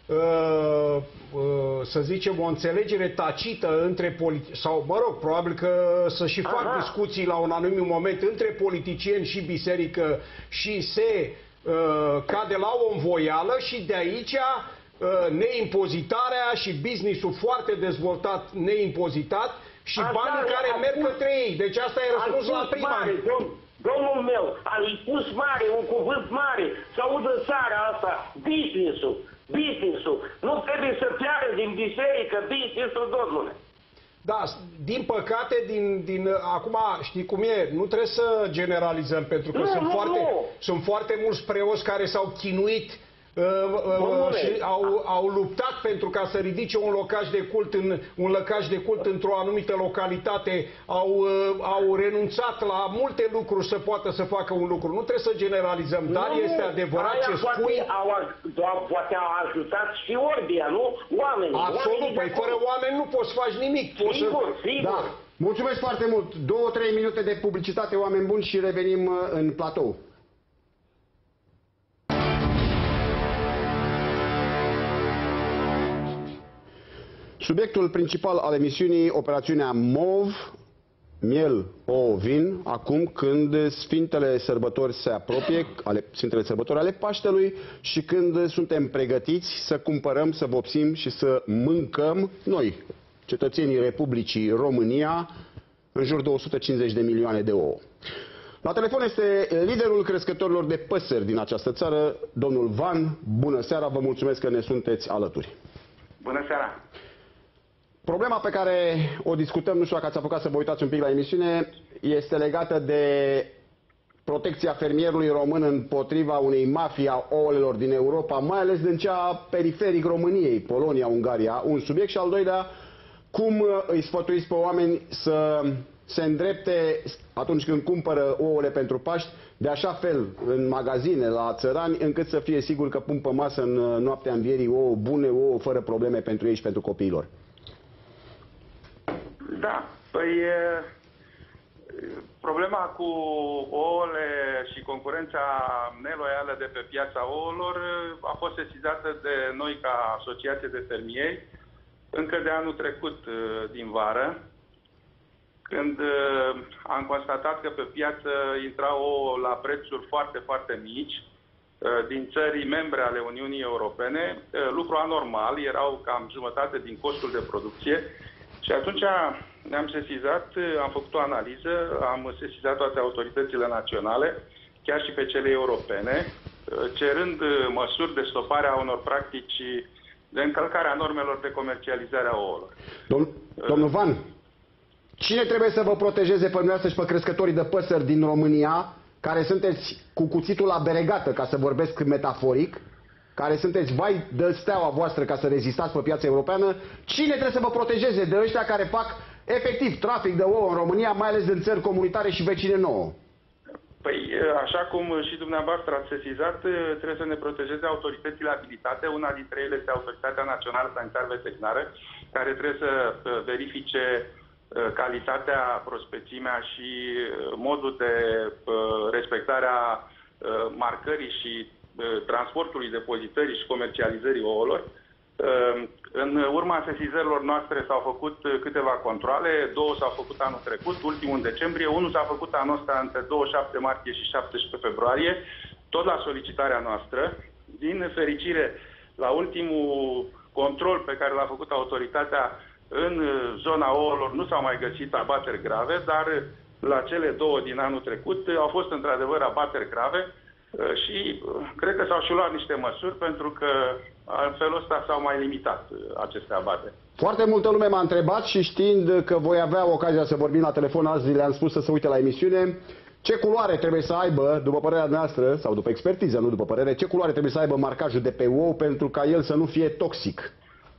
să zicem, o înțelegere tacită între politicieni, sau, mă rog, probabil că să și fac discuții la un anumit moment între politicieni și biserică și se cade la o învoială și de aici neimpozitarea și business-ul foarte dezvoltat neimpozitat și banii care merg către ei. Deci asta e răspuns la prima. Domnul meu, a spus mare, un cuvânt mare, să audă în țara asta, business-ul. Business-ul. Nu trebuie să piară din biserică business-ul, domnule. Da, din păcate, acum știi cum e, nu trebuie să generalizăm, pentru că sunt foarte mulți preoți care s-au chinuit și au luptat pentru ca să ridice un lăcaș de cult într-o anumită localitate, au renunțat la multe lucruri să poată să facă un lucru. Nu trebuie să generalizăm, dar este adevărat ce spui. Poate au ajutat și Orbia, nu? Oamenii. Absolut, păi fără oameni nu poți face nimic. Sigur. Da. Mulțumesc foarte mult. 2-3 minute de publicitate, oameni buni, și revenim în platou. Subiectul principal al emisiunii, operațiunea MOV, miel, ouă, vin, acum când Sfintele Sărbători se apropie, Sfintele Sărbători ale Paștelui, și când suntem pregătiți să cumpărăm, să vopsim și să mâncăm noi, cetățenii Republicii România, în jur de 150 de milioane de ouă. La telefon este liderul crescătorilor de păsări din această țară, domnul Van. Bună seara, vă mulțumesc că ne sunteți alături. Bună seara! Problema pe care o discutăm, nu știu dacă ați apucat să vă uitați un pic la emisiune, este legată de protecția fermierului român împotriva unei mafii a ouălelor din Europa, mai ales din cea periferic României, Polonia, Ungaria, un subiect, și al doilea, cum îi sfătuiți pe oameni să se îndrepte atunci când cumpără ouăle pentru Paști, de așa fel în magazine, la țărani, încât să fie sigur că pun pe masă în noaptea învierii ouă bune, ouă fără probleme pentru ei și pentru copiilor. Da, păi problema cu ouăle și concurența neloială de pe piața ouălor a fost sesizată de noi ca asociație de fermieri încă de anul trecut din vară, când am constatat că pe piață intrau ouă la prețuri foarte, foarte mici din țări membre ale Uniunii Europene, lucru anormal, erau cam jumătate din costul de producție. Și atunci ne-am sesizat, am făcut o analiză, am sesizat toate autoritățile naționale, chiar și pe cele europene, cerând măsuri de stopare a unor practici de încălcare a normelor de comercializare a ouălor. Domnul Van, cine trebuie să vă protejeze pe dumneavoastră și pe crescătorii de păsări din România, care sunteți cu cuțitul la beregată, ca să vorbesc metaforic, care sunteți vai de steaua voastră ca să rezistați pe piața europeană, cine trebuie să vă protejeze de ăștia care fac efectiv trafic de ouă în România, mai ales din țări comunitare și vecine nouă? Păi, așa cum și dumneavoastră ați sesizat, trebuie să ne protejeze autoritățile abilitate. Una dintre ele este Autoritatea Națională Sanitar-Veterinară, care trebuie să verifice calitatea, prospețimea și modul de respectare a marcării și transportului, depozitării și comercializării ouălor. În urma sesizărilor noastre s-au făcut câteva controale, 2 s-au făcut anul trecut, ultimul în decembrie, 1 s-a făcut anul ăsta între 27 martie și 17 februarie, tot la solicitarea noastră. Din fericire, la ultimul control pe care l-a făcut autoritatea în zona ouălor nu s-au mai găsit abateri grave, dar la cele 2 din anul trecut au fost într-adevăr abateri grave. Și cred că s-au și luat niște măsuri, pentru că în felul ăsta s-au mai limitat aceste abateri. Foarte multă lume m-a întrebat și știind că voi avea ocazia să vorbim la telefon azi, le-am spus să se uite la emisiune. Ce culoare trebuie să aibă, după părerea noastră, sau după expertiză, nu după părere, ce culoare trebuie să aibă marcajul de pe ou pentru ca el să nu fie toxic?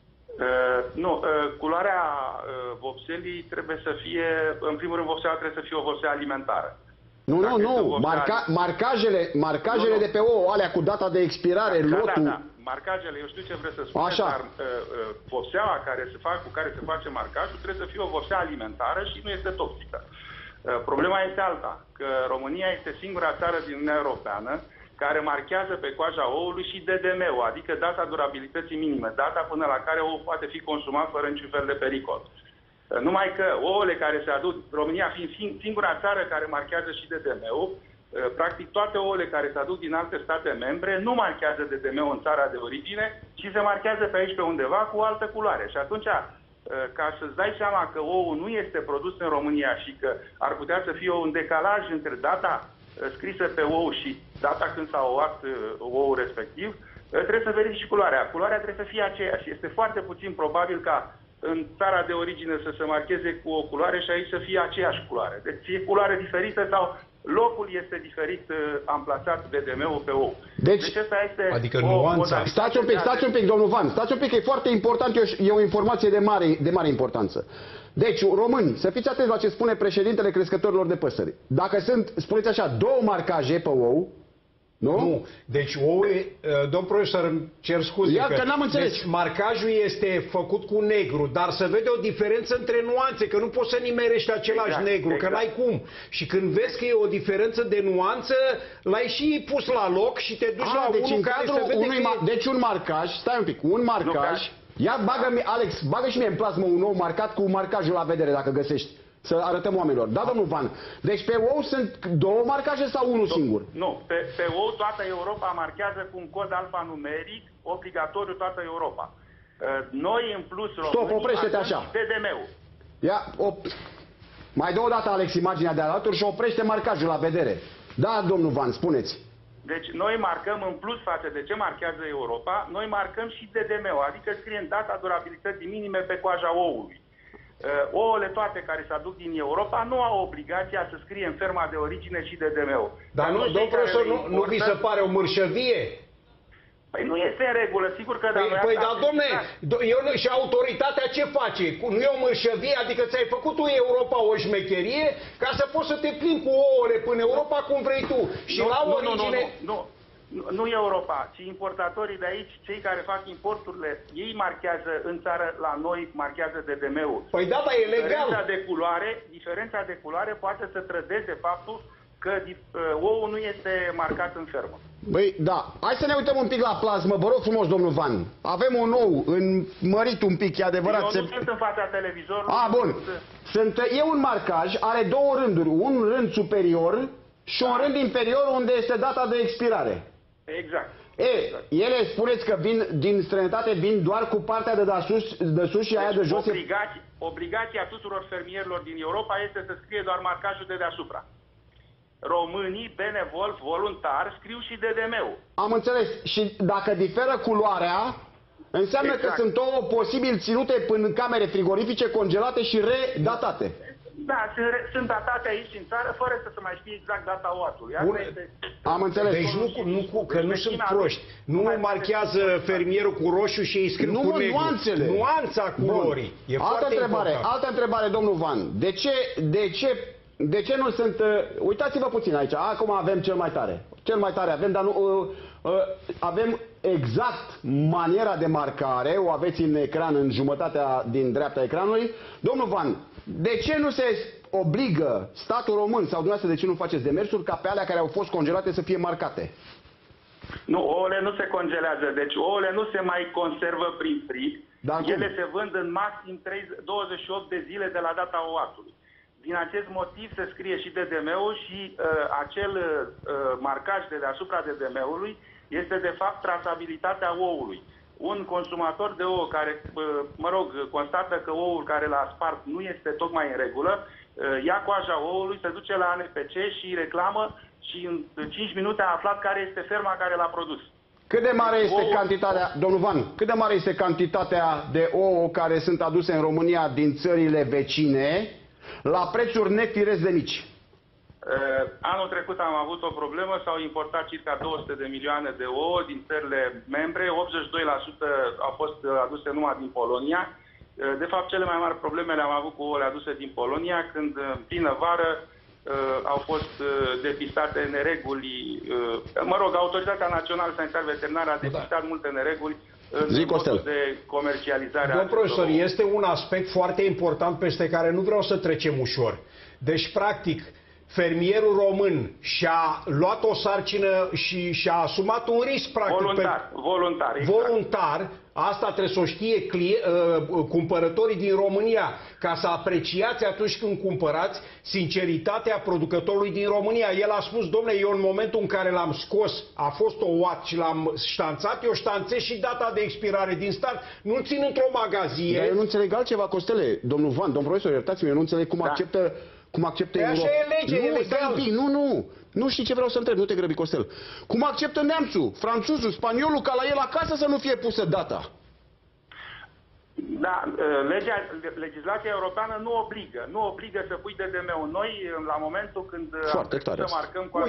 Culoarea vopselii trebuie să fie, în primul rând, vopsea trebuie să fie o vopsea alimentară. Nu. Marcajele de pe ou, alea cu data de expirare, lotul. Da. Marcajele, eu știu ce vreți să spuneți, dar vopseaua cu care se face marcajul trebuie să fie o vopsea alimentară și nu este toxică. Problema este alta, că România este singura țară din Uniunea Europeană care marchează pe coaja oului și DDM-ul, adică data durabilității minime, data până la care oul poate fi consumat fără niciun fel de pericol. Numai că ouăle care se aduc, România fiind singura țară care marchează și DDM-ul, practic toate ouăle care se aduc din alte state membre nu marchează DDM-ul în țara de origine, ci se marchează pe aici pe undeva cu o altă culoare. Și atunci, ca să-ți dai seama că ouul nu este produs în România și că ar putea să fie un decalaj între data scrisă pe ou și data când s-a ouat oul respectiv, trebuie să verifici culoarea. Culoarea trebuie să fie aceeași. Este foarte puțin probabil ca în țara de origine să se marcheze cu o culoare și aici să fie aceeași culoare. Deci e culoare diferită sau locul este diferit amplasat DDM-ul pe ou. Deci asta este adică nuanța. Stați un pic, domnul Van, stați un pic, că e foarte important, e o informație de mare importanță. Deci, români, să fiți atenți la ce spune președintele crescătorilor de păsări. Dacă sunt, spuneți așa, 2 marcaje pe ou, nu? Deci domn profesor, îmi cer scuze că n-am înțeles. Deci marcajul este făcut cu negru, dar se vede o diferență între nuanțe, că nu poți să nimerești același negru, că n-ai cum. Și când vezi că e o diferență de nuanță, l-ai și pus la loc și te duci la deci unul care se vede Deci un marcaj, stai un pic, un marcaj, Alex, bagă și mie în plasmă un ou marcat cu marcajul la vedere, dacă găsești. Să arătăm oamenilor. Da, domnul Van? Deci pe ou sunt 2 marcaje sau unul singur? Nu. Pe ou toată Europa marchează cu un cod alfanumeric obligatoriu toată Europa. Noi, în plus, Stop, oprește-te așa. DDM-ul. Mai dă o dată, Alex, imaginea de alături și oprește marcajul la vedere. Da, domnul Van, spuneți. Deci noi marcăm în plus față de ce marchează Europa, noi marcăm și DDM-ul, adică scriem data durabilității minime pe coaja oului. Ouăle toate care se aduc din Europa nu au obligația să scrie în ferma de origine și DDM-ul. Dar nu, domnul profesor, nu vi se pare o mărșăvie? Păi nu este în regulă, sigur că... Păi dar, domne, și autoritatea ce face? Nu e o mărșăvie? Adică ți-ai făcut tu Europa o șmecherie ca să poți să te plimbi cu ouăle până Europa cum vrei tu. Și la origine... Nu Europa, ci importatorii de aici, cei care fac importurile, ei marchează în țară, la noi marchează DDM-ul. Păi da, dar e legal. Diferența de culoare poate să trădeze faptul că ouul nu este marcat în fermă. Băi, da. Hai să ne uităm un pic la plasmă, vă rog frumos, domnul Van. Avem un ou înmărit un pic, e adevărat. Eu nu sunt în fața televizorului. Bun. E un marcaj, are 2 rânduri. Un rând superior și un rând inferior unde este data de expirare. Exact. Ele, spuneți că vin din străinătate, vin doar cu partea de sus și aia de jos? Obligația tuturor fermierilor din Europa este să scrie doar marcajul de deasupra. Românii, benevol, voluntar, scriu și DDM-ul. Am înțeles. Și dacă diferă culoarea, înseamnă că sunt ouă posibil ținute în camere frigorifice, congelate și redatate. Da, sunt datate aici în țară, fără să se mai știe exact data ouatului. Am înțeles. Deci nu sunt proști. Nu marchează fermierul cu roșu și îi scriu cu negru. Nuanțele. Nuanța culorii. E altă întrebare, domnul Van. De ce nu sunt... Uitați-vă puțin aici. Acum avem cel mai tare. Cel mai tare avem, dar nu... avem exact maniera de marcare. O aveți în ecran, în jumătatea din dreapta ecranului. Domnul Van, de ce nu se obligă statul român sau dumneavoastră, de ce nu faceți demersuri ca pe alea care au fost congelate să fie marcate? Nu, ouăle nu se congelează, deci ouăle nu se mai conservă prin frig. Ele se vând în maxim 28 de zile de la data ouatului. Din acest motiv se scrie și DDM-ul și acel marcaj de deasupra DDM-ului este de fapt trasabilitatea oului. Un consumator de ouă care, constată că oul care l-a spart nu este tocmai în regulă, ia coaja oului, se duce la ANPC și reclamă și în 5 minute a aflat care este ferma care l-a produs. Cât de mare este cantitatea, domnul Van, cât de mare este cantitatea de ouă care sunt aduse în România din țările vecine la prețuri nefiresc de mici? Anul trecut am avut o problemă, s-au importat circa 200 de milioane de ouă din țările membre, 82% au fost aduse numai din Polonia. De fapt, cele mai mari probleme le-am avut cu ouăle aduse din Polonia, când în plină vară au fost depistate nereguli. Autoritatea Națională Sanitar Veterinară a depistat multe nereguli în modul de comercializare. Domnul profesor, este un aspect foarte important peste care nu vreau să trecem ușor. Deci, practic, fermierul român și-a luat o sarcină și și-a asumat un risc, practic. Voluntar. Exact. Voluntar. Asta trebuie să o știe cumpărătorii din România, ca să apreciați atunci când cumpărați sinceritatea producătorului din România. El a spus, domnule, eu în momentul în care l-am scos, a fost o oat și l-am ștanțat, eu ștanțez și data de expirare din start, nu-l țin într-o magazie. Dar eu nu înțeleg altceva, Costele, domnul Van, domnul profesor, iertați-mă, eu nu înțeleg cum acceptă Europa. Așa e legea, e legal. Nu știi ce vreau să întreb, nu te grăbi, Costel. Cum acceptă neamțul, franțuzul, spaniolul ca la el acasă să nu fie pusă data? Da, legislația europeană nu obligă să pui DDM-ul. Noi, la momentul când să marcăm cu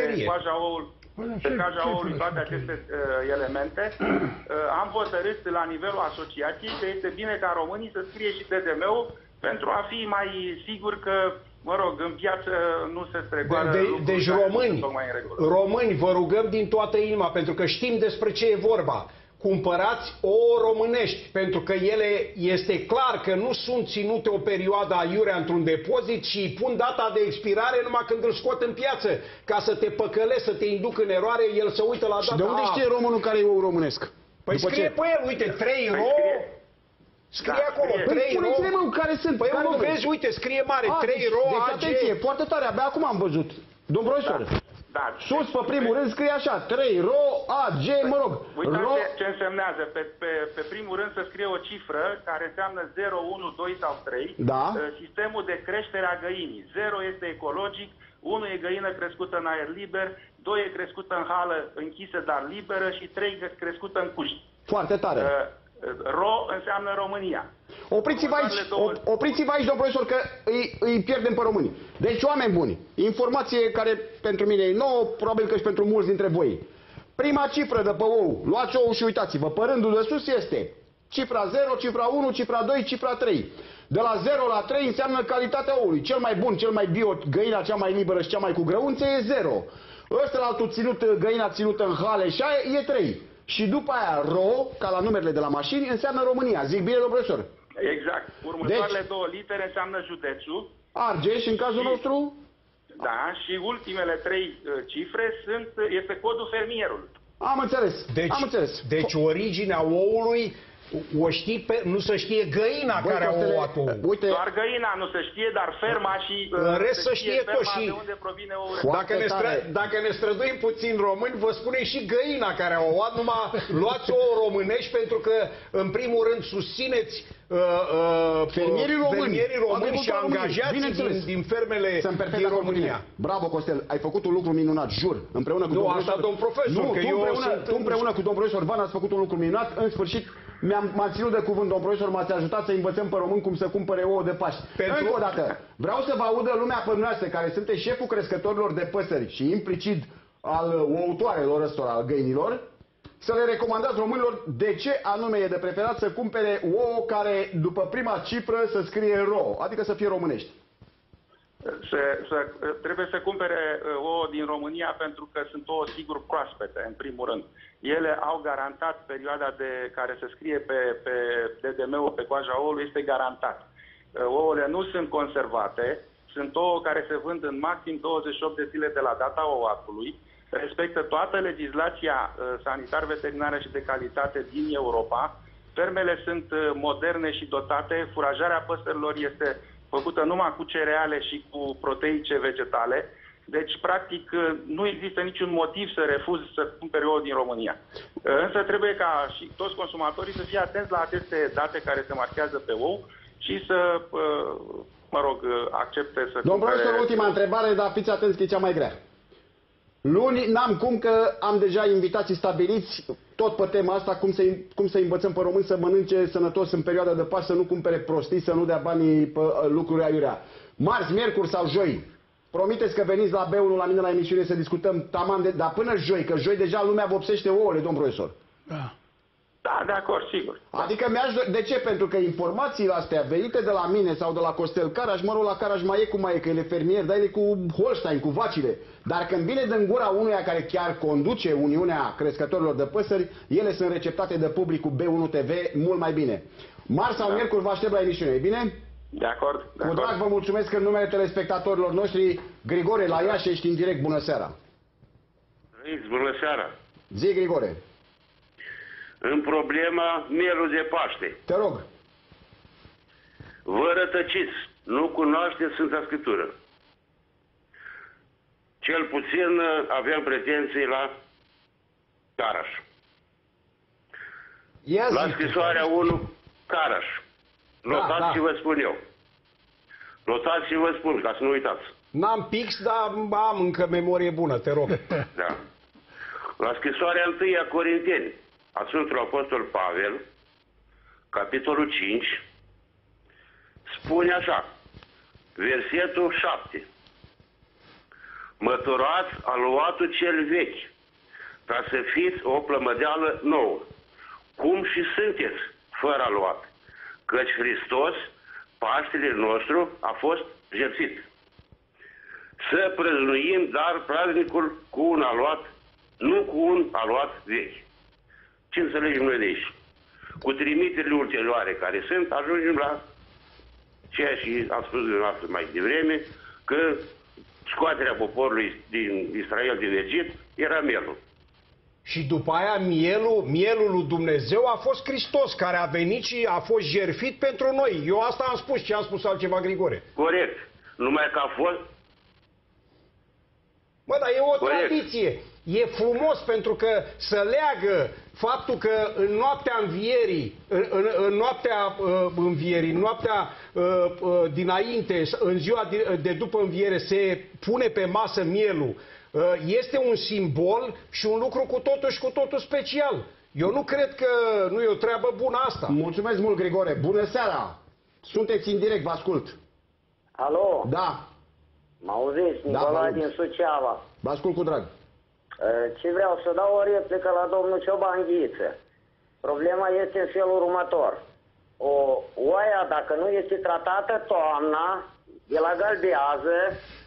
caja oului toate aceste elemente, am hotărât la nivelul asociației că este bine ca românii să scrie și DDM-ul pentru a fi mai sigur că, mă rog, în piață nu se strecoară lucruri. Deci români, vă rugăm din toată inima, pentru că știm despre ce e vorba. Cumpărați ouă românești, pentru că ele este clar că nu sunt ținute o perioadă aiurea într-un depozit și îi pun data de expirare numai când îl scot în piață, ca să te păcălești, să te induc în eroare, el să uită la data. Și de unde știe românul care e ou românesc? Păi scrie pe el, uite, 3 ro. Scrie acolo, 3 ro. Care sunt? Păi nu vezi, uite, scrie mare, 3 ro, deci atenție, foarte tare, abia acum am văzut. Domn profesor. Da, sus, pe primul rând, scrie așa, 3, ro, AG, mă rog. Uitați ce însemnează. Pe primul rând să scrie o cifră care înseamnă 0, 1, 2 sau 3. Da. Sistemul de creștere a găinii. 0 este ecologic, 1 e găină crescută în aer liber, 2 e crescută în hală închisă, dar liberă și 3 e crescută în cuști. Foarte tare. RO înseamnă România. Opriți-vă aici, domn profesor, că îi pierdem pe români. Deci, oameni buni, informație care pentru mine e nouă, probabil că și pentru mulți dintre voi. Prima cifră de pe ou, luați ou și uitați-vă, pe rândul de sus este cifra 0, cifra 1, cifra 2, cifra 3. De la 0 la 3 înseamnă calitatea oului. Cel mai bun, cel mai bio, găina cea mai liberă și cea mai cu grăunțe e 0. Ăsta la altul ținut, găina ținută în hale și aia e 3. Și după aia RO, ca la numerele de la mașini, înseamnă România. Zic bine, domnul profesor? Exact. Următoarele două litere înseamnă județul. Argeș, în cazul nostru? Da, și ultimele 3 cifre este codul fermierului. Am înțeles. Deci originea oului o știi nu se știe găina care a ouat oul. Uite, doar găina nu se știe, dar ferma și în rest se știe tot și de unde provine oul. Dacă ne străduim puțin români, vă spune și găina care a ouat, numai luați ouă românești, pentru că în primul rând susțineți fermierii români și angajații din fermele din România. Bravo, Costel, ai făcut un lucru minunat, jur. Împreună cu domn profesor. Tu împreună cu domn profesor Van ați făcut un lucru minunat. În sfârșit, m-a ținut de cuvânt, domn profesor, m-ați ajutat să învățăm pe români cum să cumpere ouă de Paști. Încă o dată, vreau să vă audă lumea pe noastră, care sunteți șeful crescătorilor de păsări și implicit al ouătoarelor ăstora, al găinilor, să le recomandați românilor de ce anume e de preferat să cumpere ouă care, după prima cifră, să scrie RO, adică să fie românești. Trebuie să cumpere ouă din România pentru că sunt ouă sigur proaspete, în primul rând. Ele au garantat perioada de care se scrie pe DDM-ul, pe coaja oului, este garantat. Ouăle nu sunt conservate, sunt ouă care se vând în maxim 28 de zile de la data ouatului, respectă toată legislația sanitar-veterinară și de calitate din Europa. Fermele sunt moderne și dotate, furajarea păsărilor este făcută numai cu cereale și cu proteice vegetale. Deci, practic, nu există niciun motiv să refuzi să cumperi ouă din România. Însă trebuie ca și toți consumatorii să fie atenți la aceste date care se marchează pe ou și să, mă rog, accepte să cumpere... Domnul profesor, ultima întrebare, dar fiți atenți că e cea mai grea. Luni n-am cum, că am deja invitații stabiliți tot pe tema asta, cum să învățăm pe români să mănânce sănătos în perioada de Paști, să nu cumpere prostii, să nu dea banii pe lucruri aiurea. Marți, miercuri sau joi, promiteți că veniți la B1 la mine la emisiune să discutăm taman dar până joi, că joi deja lumea vopsește ouăle, domn profesor. Da. Da, de acord, sigur. Adică de ce? Pentru că informațiile astea venite de la mine sau de la Costel Caraș, mă rog, la Caraș mai e cum mai e, că el e fermier, dar el e cu Holstein, cu vacile. Dar când vine din gura unuia care chiar conduce Uniunea Crescătorilor de Păsări, ele sunt receptate de publicul B1 TV mult mai bine. Marți sau miercuri vă aștept la emisiune, e bine? De acord. Cu drag vă mulțumesc în numele telespectatorilor noștri. Grigore, la Iași, ești în direct. Bună seara. Bună seara. Zi, Grigore. În problema mielul de Paște. Te rog. Vă rătăciți. Nu cunoașteți Sfânta Scriptură. Cel puțin aveam pretenții la Caraș. La scrisoarea 1, Caraș. Notați și vă spun eu. Notați și vă spun, ca să nu uitați. N-am pix, dar am încă memorie bună, te rog. Da. La scrisoarea 1 a Corinteni, a Sfântului Apostol Pavel, capitolul 5, spune așa, versetul 7. Măturați aluatul cel vechi, ca să fiți o plămădeală nouă, cum și sunteți fără aluat, căci Hristos, Paștele nostru, a fost jertfit. Să prăznuim, dar praznicul cu un aluat, nu cu un aluat vechi. Ce înțelegem noi de aici? Cu trimiterile ulterioare care sunt, ajungem la ceea ce am spus dumneavoastră mai devreme, că scoaterea poporului din Israel din Egipt era mielul. Și după aia mielul lui Dumnezeu a fost Hristos, care a venit și a fost jertfit pentru noi. Eu asta am spus, ce am spus altceva, Grigore? Corect. Numai că a fost... Bă, dar e o tradiție. E frumos pentru că să leagă faptul că în noaptea învierii, în noaptea dinainte, în ziua de după înviere, se pune pe masă mielul. Este un simbol și un lucru cu totul și cu totul special. Eu nu cred că nu e o treabă bună asta. Mulțumesc mult, Grigore. Bună seara! Sunteți în direct, vă ascult. Alo? Da. Mă auziți? Nicolae din Suceava. Vă ascult cu drag. Ce vreau să dau o replică la domnul Cioban Ghiță. Problema este în felul următor. Oaia, dacă nu este tratată toamna, de la gălbează,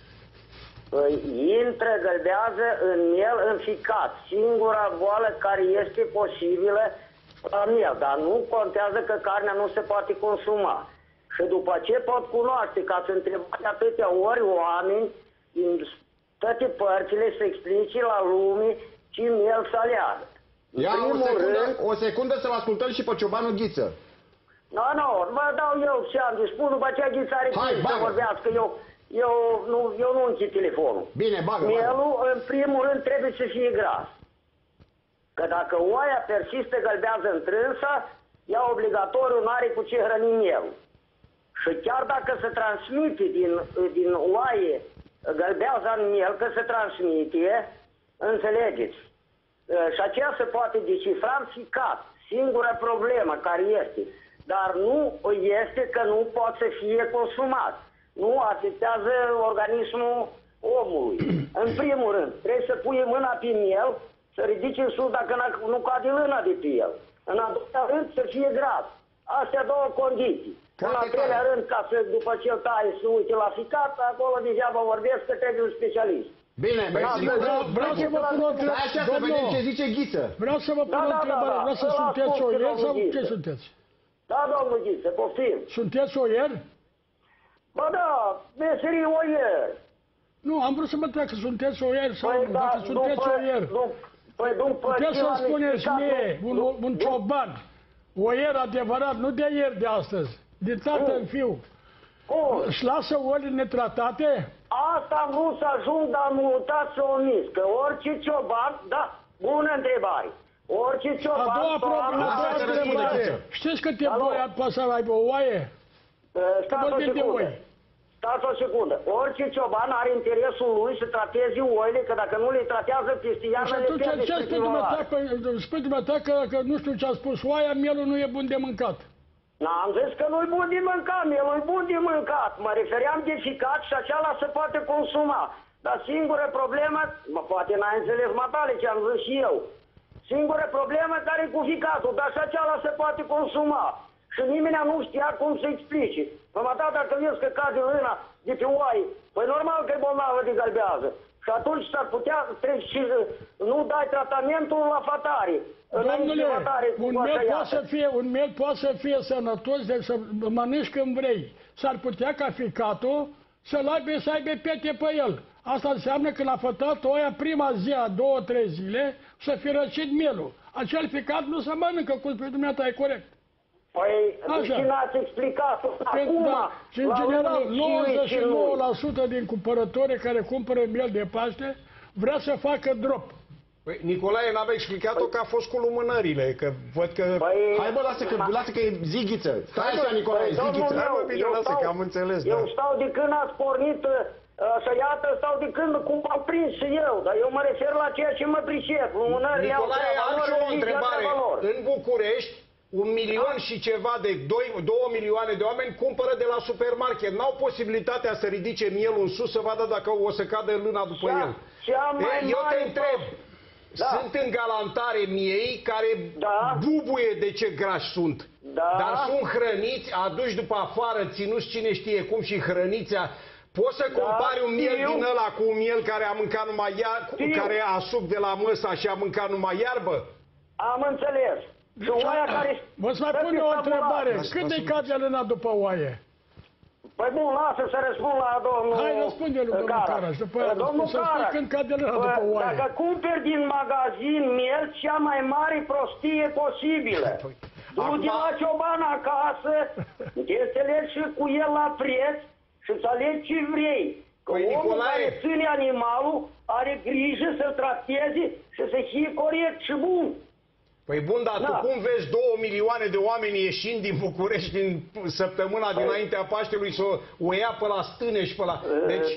intră, gălbează în miel înficat. Singura boală care este posibilă la miel, dar nu contează că carnea nu se poate consuma. Și după ce pot cunoaște, ca să întrebați atâtea ori oameni din toate părțile să explice la lume ce miel să aleagă. Ia o secundă să-l ascultăm și pe Ciobanul Ghiță. Nu, vă dau eu ce am de spus, după aceea Ghiță are timp să vorbească, eu nu închid telefonul. Bine, bagă. Mielul, în primul rând, trebuie să fie gras. Că dacă oaia persistă, gălbează întrânsa, ea obligatoriu nu are cu ce hrăni mielul. Și chiar dacă se transmite din oaie, gălbează în miel, că se transmite, înțelegeți. Și aceea se poate decifra în ficat. Singura problemă care este. Dar nu este că nu poate să fie consumat. Nu afectează organismul omului. În primul rând, trebuie să pui mâna pe miel, să ridici în sus dacă nu cade lâna de pe el. În al doilea rând, să fie gras. Astea două condiții. În al treilea rând, ca să, după ce îl tai, să uite la ficat, acolo degeaba vorbesc că trebuie un specialist. Bine, vreau să vă pun o întrebare. Așa să vedem ce zice Ghiță. Vreau să vă pun o întrebare. Vreau să sunteți oier sau ce sunteți? Da, domnul Ghiță, poftim. Sunteți oier? Bă, da, meserie oier. Nu, am vrut să mă întreb că sunteți oier sau nu, dacă sunteți oier. Puteți să-mi spuneți mie, un cioban, oier adevărat, nu de ieri, de astăzi, din tată în fiu. Își lasă oile netratate? Asta am vrut să ajung, dar am uitat să omis, că orice cioban, da, bună întrebare. Orice cioban... A doua întrebare. Știți câte boi poate să aibă o oaie? Stați o secundă. Orice cioban are interesul lui să trateze oile, că dacă nu le tratează peste iarnă, le pierde spre primăvară. Spune dumneata că nu știu ce a spus oaia, mielul nu e bun de mâncat. N-am zis că nu-i bun de mâncat, mielul e bun de mâncat. Mă refeream de ficat și aceala se poate consuma. Dar singura problemă, poate n-ai înțeles matale ce am zis și eu. Singura problemă care e cu ficatul, dar și aceala se poate consuma. Și nimeni nu știa cum să explice. Mă, dacă vezi că cade lâna de pe oaie, păi normal că e bolnavă de gălbează. Și atunci s-ar putea, și nu dai tratamentul la fatare. Domnule, un miel poate să fie sănătos, deci să mănânci când vrei. S-ar putea ca ficatul să aibă pete pe el. Asta înseamnă că la fătat oia prima zi, a 2-3 zile, să fi răcit mielul. Acel ficat nu se mănâncă, cum spui dumneata, e corect. Păi, și n-ați explicat acum, da. Și în general, 99% din cumpărătorii care cumpără miel de Paște vrea să facă drop. Păi, Nicolae, n-am explicat-o că a fost cu lumânările, că văd că... Hai bă, lasă că e Zighiță. Stai așa, Nicolae, Zighiță. Hai mă, bine, lasă că am înțeles, eu stau de când ați pornit, să iată, stau de când, cum am prins și eu, dar eu mă refer la ceea ce mă pricep. Lumânările au Nicolae, am o întrebare. În București, 1 milion și ceva de 2 milioane de oameni cumpără de la supermarket. N-au posibilitatea să ridice mielul în sus să vadă dacă o să cadă luna după el. Eu te întreb, sunt în galantare miei care bubuie de ce grași sunt. Dar sunt hrăniți, aduși după afară, ținuți cine știe cum și hrăniți. Poți să compari un miel din ăla cu un miel care a mâncat numai care a suc de la măsa și a mâncat numai iarbă? Am înțeles. Și oaia care... Vă-ți mai pune o întrebare. Cât de cade lâna după oaie? Păi bun, lasă să răspund la domnul Hai, răspunde lui domnul Caraș. Domnul Caraș, când cade lâna după oaie. Dacă cumperi din magazin miel, cea mai mare prostie posibilă. Du-te la cioban acasă, te legi și cu el la preț și să alegi ce vrei. Că omul care ține animalul are grijă să-l trateze și să fie corect și bun. Păi bun, dar tu cum vezi 2 milioane de oameni ieșind din București în săptămâna dinaintea Paștelui să o ia pe la stâne și pe la... Deci...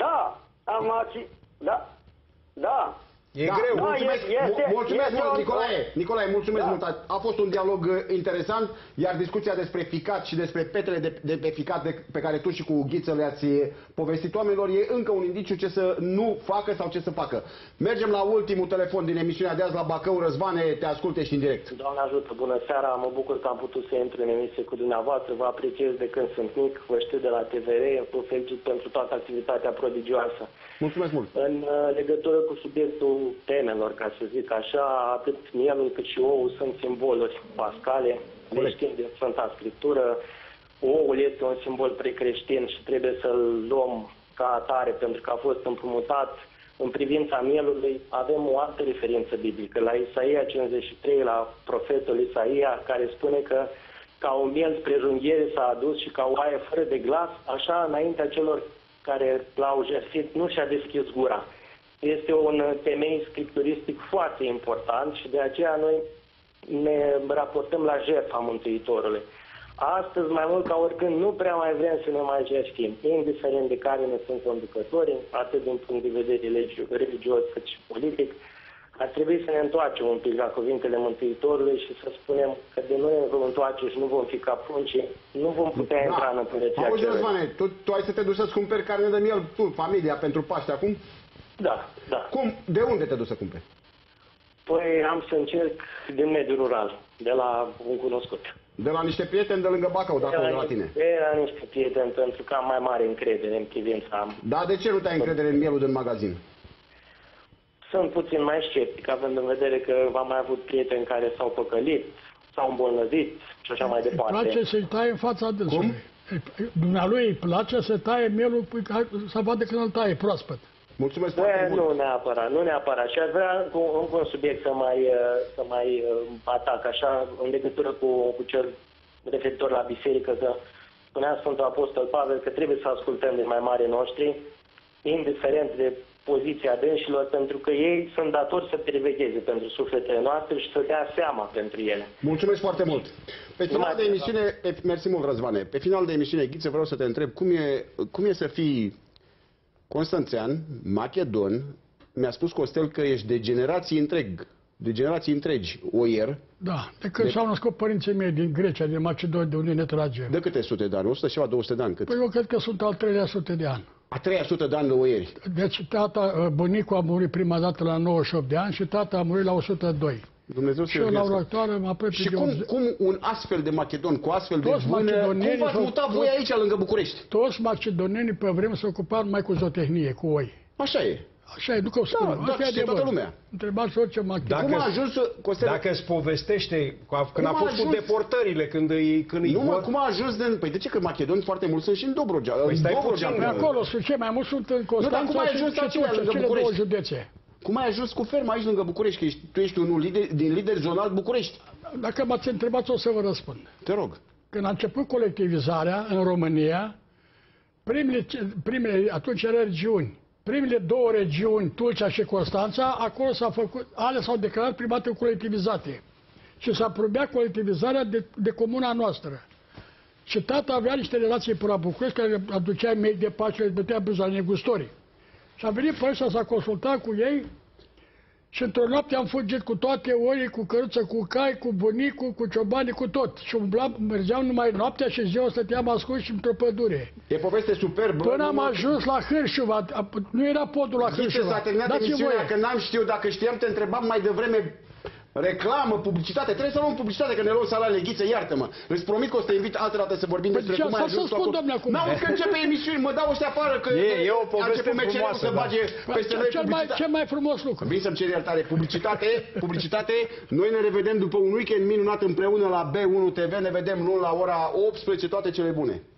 Da. E greu. Mulțumesc mult, Nicolae. Nicolae, mulțumesc mult. A fost un dialog interesant, iar discuția despre ficat și despre petele de pe ficat pe care tu și cu Ghiță le-ați povestit oamenilor e încă un indiciu ce să nu facă sau ce să facă. Mergem la ultimul telefon din emisiunea de azi la Bacău. Răzvane, te ascult, ești în direct. Doamne ajută, bună seara, mă bucur că am putut să intru în emisie cu dumneavoastră, vă apreciez de când sunt mic, vă știu de la TVR, vă felicit pentru toată activitatea prodigioasă. Mulțumesc mult. În legătură cu subiectul temelor, ca să zic așa, atât mielul cât și ouul sunt simboluri pascale, le știm din Sfânta Scriptură. Oul este un simbol precreștin și trebuie să-l luăm ca atare pentru că a fost împrumutat. În privința mielului avem o altă referință biblică, la Isaia 53, la profetul Isaia, care spune că ca un miel spre junghiere s-a adus și ca o oaie fără de glas, așa înaintea celor care l-au jertfit nu și-a deschis gura. Este un temei scripturistic foarte important și de aceea noi ne raportăm la jertfa Mântuitorului. Astăzi, mai mult ca oricând, nu prea mai vrem să ne mai jertfim, indiferent de care ne sunt conducători, atât din punct de vedere religios cât și politic. Ar trebui să ne întoarcem un pic la cuvintele Mântuitorului și să spunem că de noi ne vom întoarce și nu vom fi ca prunci, nu vom putea intra în Împărăția Cerului. Auzi, Răzvane, tu ai să te duci să-ți cumperi carne de miel, tu, familia, pentru Paște acum? Da. Cum? De unde te duci să cumperi? Păi am să încerc din mediul rural, de la un cunoscut. De la niște prieteni de lângă Bacău, de acolo, de la tine? De la niște prieteni, pentru că am mai mare încredere în privința... Da, de ce nu te-ai încredere în mielul din magazin? Sunt puțin mai sceptic, având în vedere că am mai avut prieteni care s-au păcălit, s-au îmbolnăvit și așa mai departe. Îi place să-i taie în fața dânsului. Dumnealui îi place să taie mielul, să vadă când îl taie proaspăt. Mulțumesc foarte mult. Nu neapărat. Și aș vrea încă un subiect să mai atac așa, în legătură cu cel referitor la biserică, că spunea Sfântul Apostol Pavel că trebuie să ascultăm de mai mari noștri, indiferent de poziția dânșilor, pentru că ei sunt datori să privegheze pentru sufletele noastre și să dea seama pentru ele. Mulțumesc foarte mult. Pe final de emisiune, mersi mult, Răzvane. Pe final de emisiune, Ghiță, vreau să te întreb cum e să fii constanțean, macedon. Mi-a spus Costel că ești de generații întregi oier. Da, de când s-au născut părinții mei din Grecia, din Macedonia, de unde ne tragem. De câte sute de ani? 100 ceva, 200 de ani? Cât? Păi eu cred că sunt al 300 de ani. A 300 de ani de oieri. Deci bunicul a murit prima dată la 98 de ani și tata a murit la 102. Dumnezeu și eu la următoare mă apropie de 80. Cum un astfel de macedon, cu astfel de vână, cum v-ați mutat voi aici, lângă București? Toți macedonenii pe vreme se ocupau numai cu zootehnie, cu oi. Așa e. Așa e, nu că o spun. Da, știe toată lumea. Întrebați orice Cum a ajuns, dacă îți povestește, când a fost cu deportările, când îi cum a ajuns păi de ce? Că macedoni foarte mulți sunt și în Dobrogea. Păi stai puțin. Acolo sunt cei mai mulți, sunt în Constanța și cele două județe. Cum ai ajuns cu ferma aici lângă București? Că tu ești unul din lideri zonal București. Dacă m-ați întrebat, o să vă răspund. Te rog. Când a început colectivizarea în România, primele atunci erau regiuni. Primele două regiuni, Tulcea și Constanța, acolo s-au declarat prima dată colectivizate. Și s-a aprobat colectivizarea de comuna noastră. Și tata avea niște relații pe la București, care aducea mei de pace, le bătea buza la negustorii. Și am venit pe ăștia, s-a consultat cu ei și într-o noapte am fugit cu toate oile, cu căruță, cu cai, cu bunicul, cu ciobanii, cu tot. Și mergeam numai noaptea și ziua stăteam ascunși într-o pădure. E poveste superbă. Până am ajuns la Hârșuva, nu era podul la Hârșuva. S-a terminat emisiunea, că n-am știut, dacă știam, te întrebam mai devreme. Reclamă, publicitate, trebuie să luăm publicitate, că ne luăm salariile, Ghiță, iartă-mă. Îți promit că o să te invit altă dată să vorbim despre cum ai ajuns la acolo. N-auzi că începe emisiuni, mă dau ăștia afară, că e o poveste frumoasă, să bage peste noi publicitate. Cel mai frumos lucru. Vin să-mi cer iertare, publicitate. Noi ne revedem după un weekend minunat împreună la B1 TV, ne vedem luni la ora 18, toate cele bune.